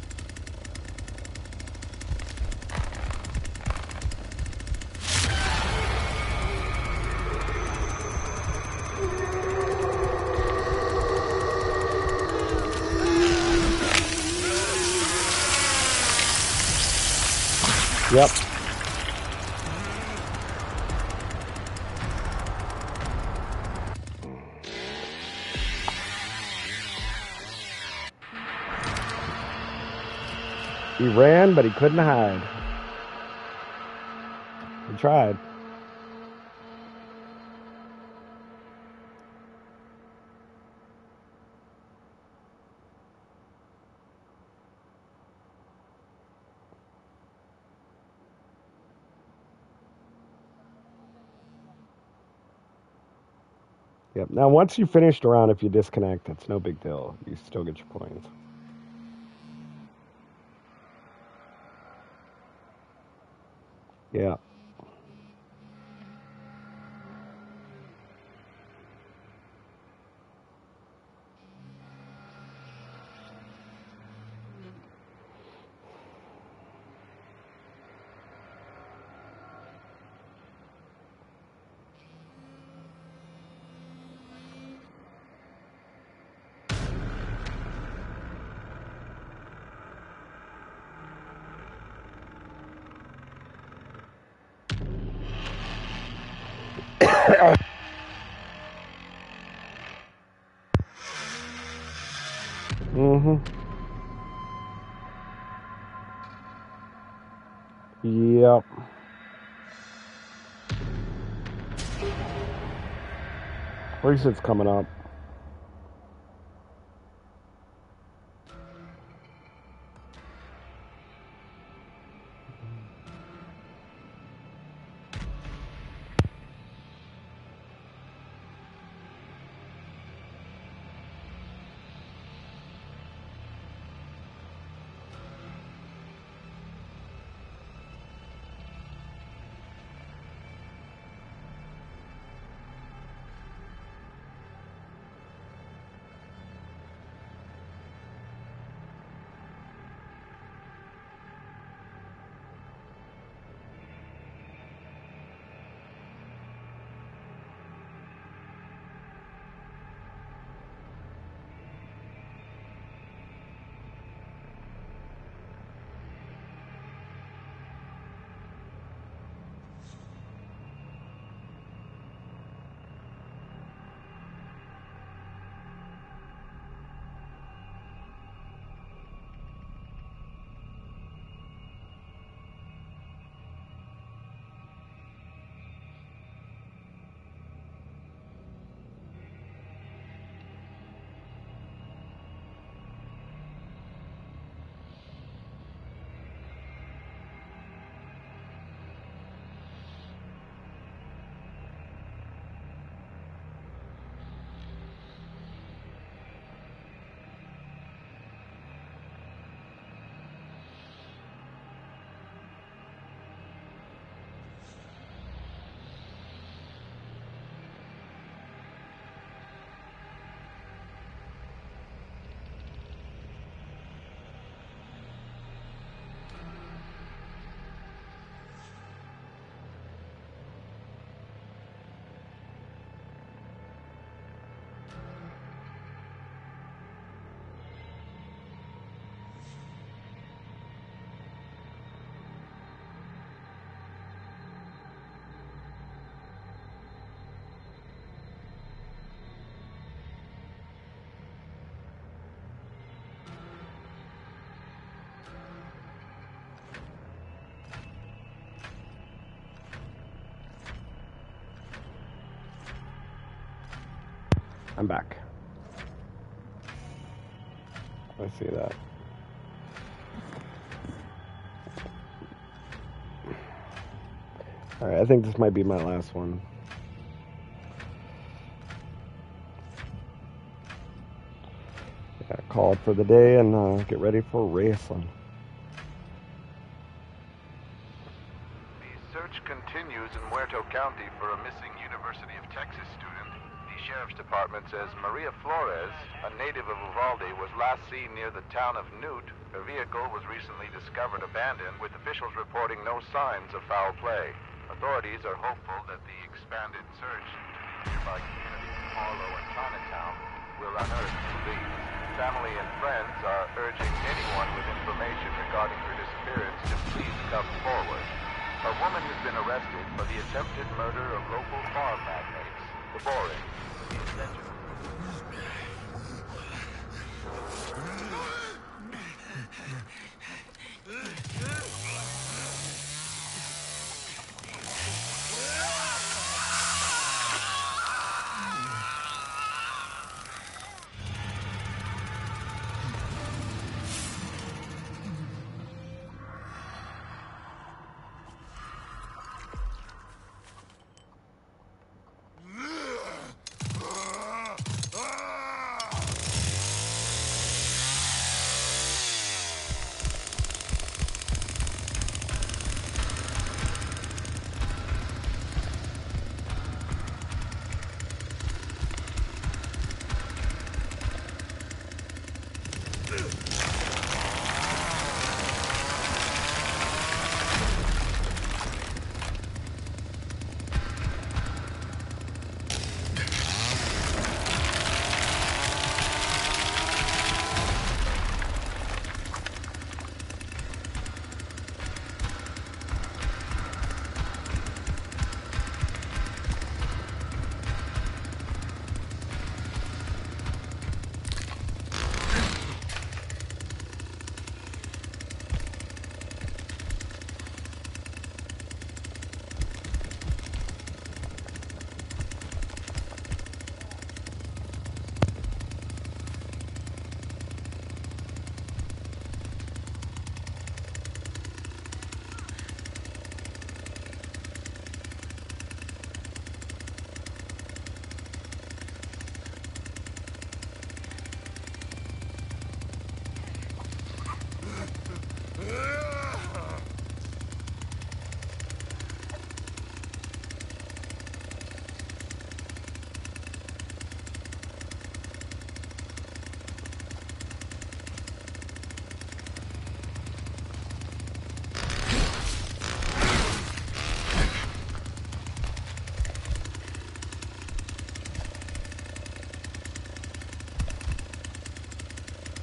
Yep. He ran, but he couldn't hide. He tried. Yep. Now, once you finished a round, if you disconnect, it's no big deal. You still get your coins. Yeah. Mm-hmm. Yep. At least it's coming up. I'm back. I see that. Alright, I think this might be my last one. Yeah, call it for the day and get ready for wrestling. The search continues in Muerto County for a missing University of Texas student. The Sheriff's Department says Maria Flores, a native of Uvalde, was last seen near the town of Newt. Her vehicle was recently discovered abandoned, with officials reporting no signs of foul play. Authorities are hopeful that the expanded search into nearby communities of Harlow and Chinatown will unearth the leads. Family and friends are urging anyone with information regarding her disappearance to please come forward. A woman has been arrested for the attempted murder of local farm magnates, the Boring, with the intention of...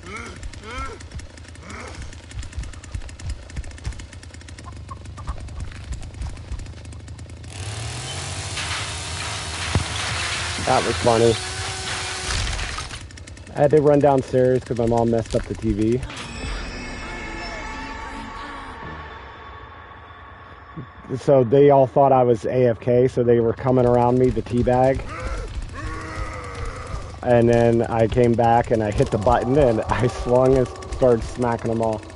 That was funny. I had to run downstairs because my mom messed up the TV. So they all thought I was AFK, so they were coming around me, the teabag. And then I came back and I hit the button and I swung and started smacking them all.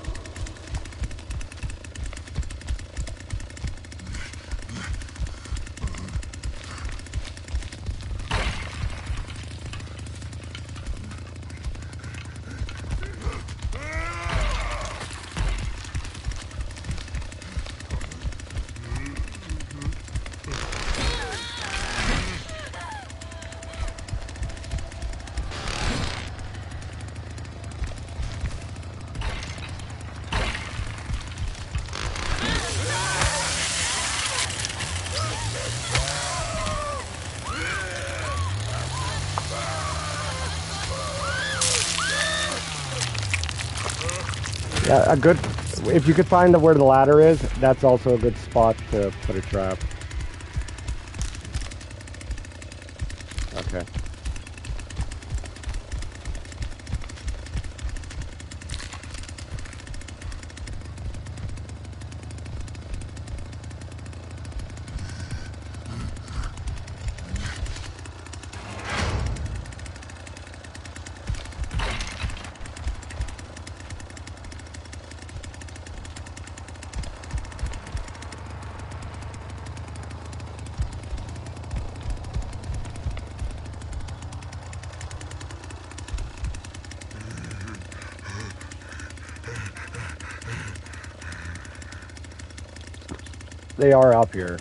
Yeah, a good. If you could find where the ladder is, that's also a good spot to put a trap. Okay. They are up here.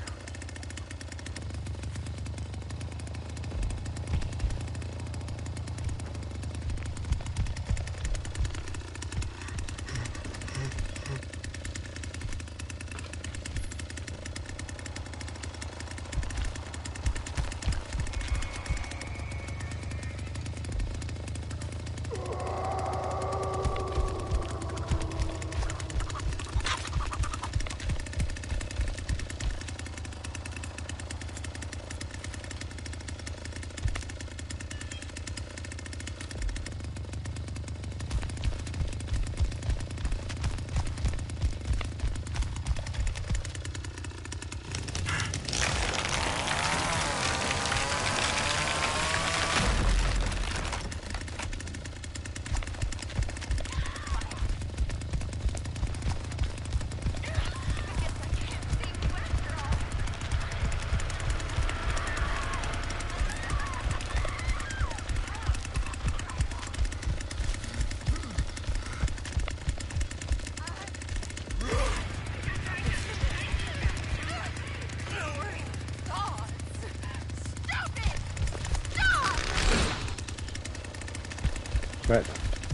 But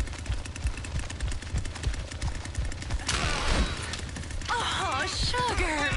Oh, sugar.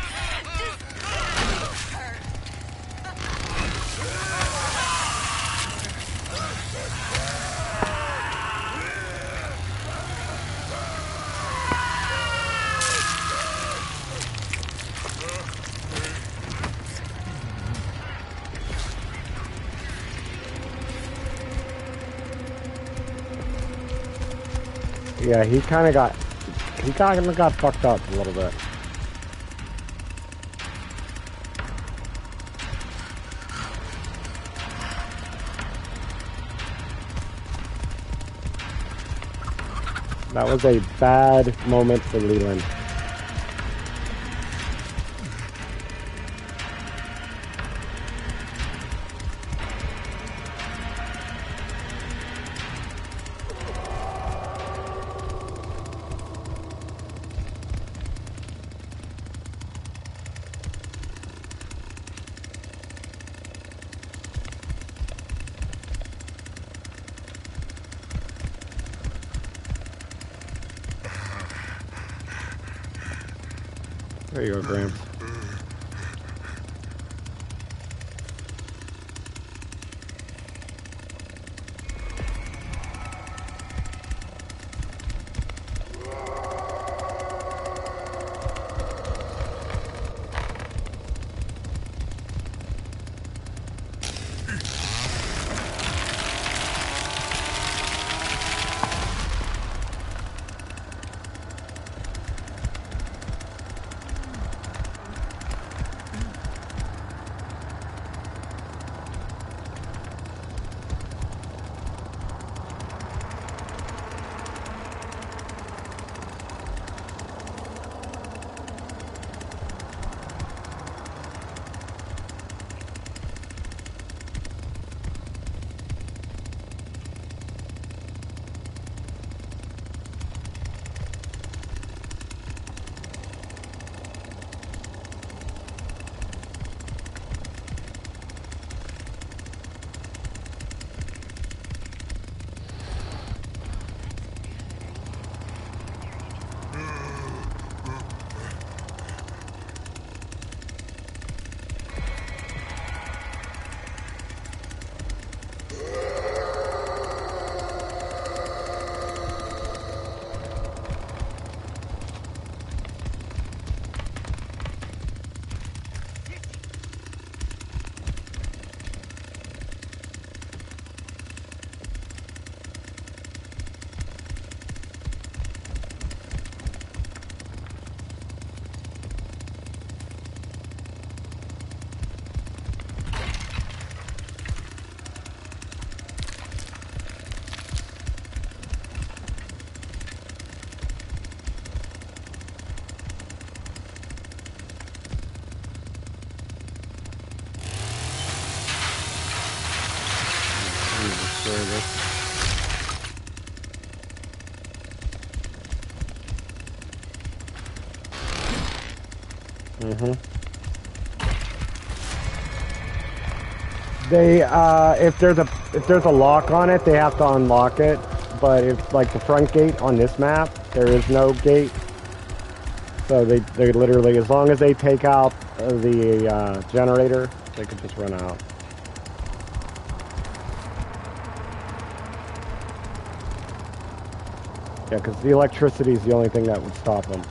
yeah, he kind of got fucked up a little bit. That was a bad moment for Leland. There you go, Gramps. Mm-hmm. They if there's a lock on it, they have to unlock it. But if like the front gate on this map, there is no gate. So they literally, as long as they take out the generator, they could just run out. Yeah, because the electricity is the only thing that would stop them.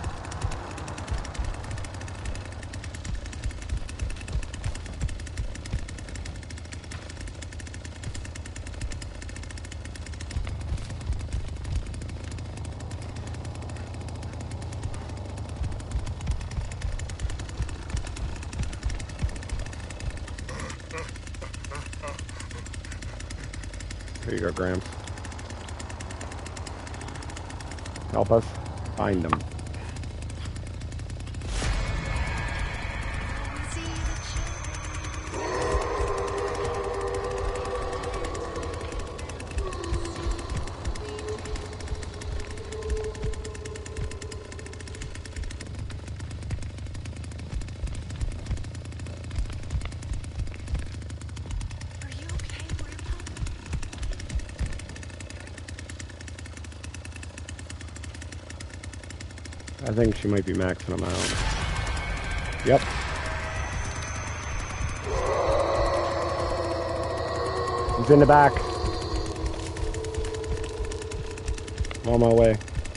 Here you go, Grams. Help us find them. I think she might be maxing them out. Yep. He's in the back. I'm on my way.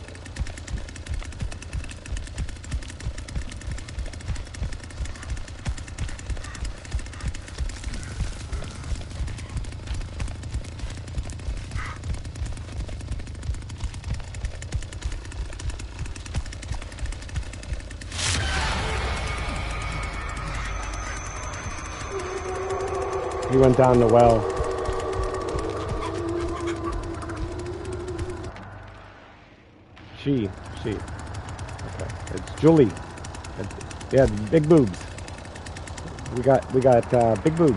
He went down the well. She. Okay. It's Julie. Yeah, big boobs. We got big boobs.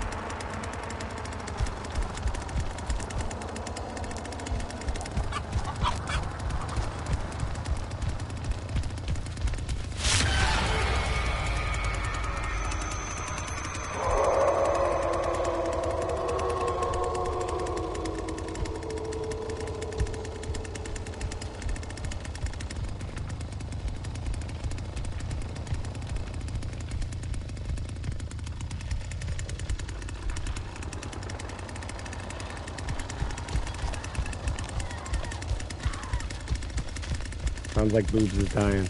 Sounds like boobs is dying.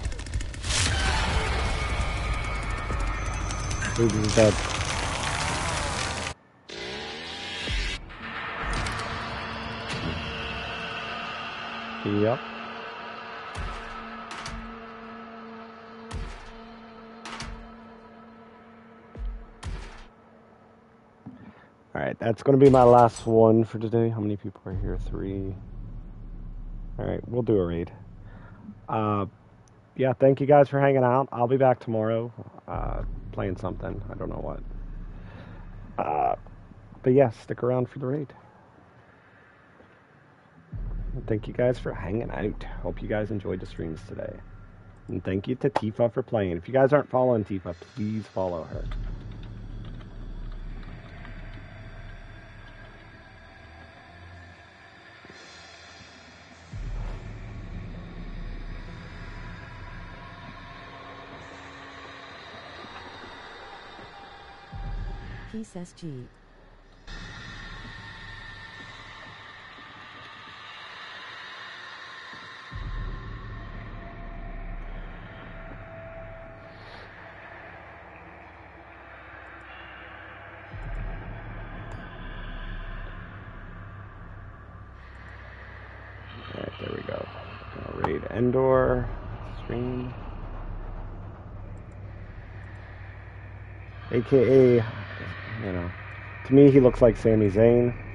Boobs is dead. Yep. Alright, that's going to be my last one for today. How many people are here? 3. Alright, we'll do a raid. Yeah, thank you guys for hanging out. I'll be back tomorrow, playing something. I don't know what. But yeah, stick around for the raid. And thank you guys for hanging out. Hope you guys enjoyed the streams today. And thank you to Tifa for playing. If you guys aren't following Tifa, please follow her. Peace SG. Alright, there we go. Raid Endor. Stream. AKA, you know, to me he looks like Sami Zayn.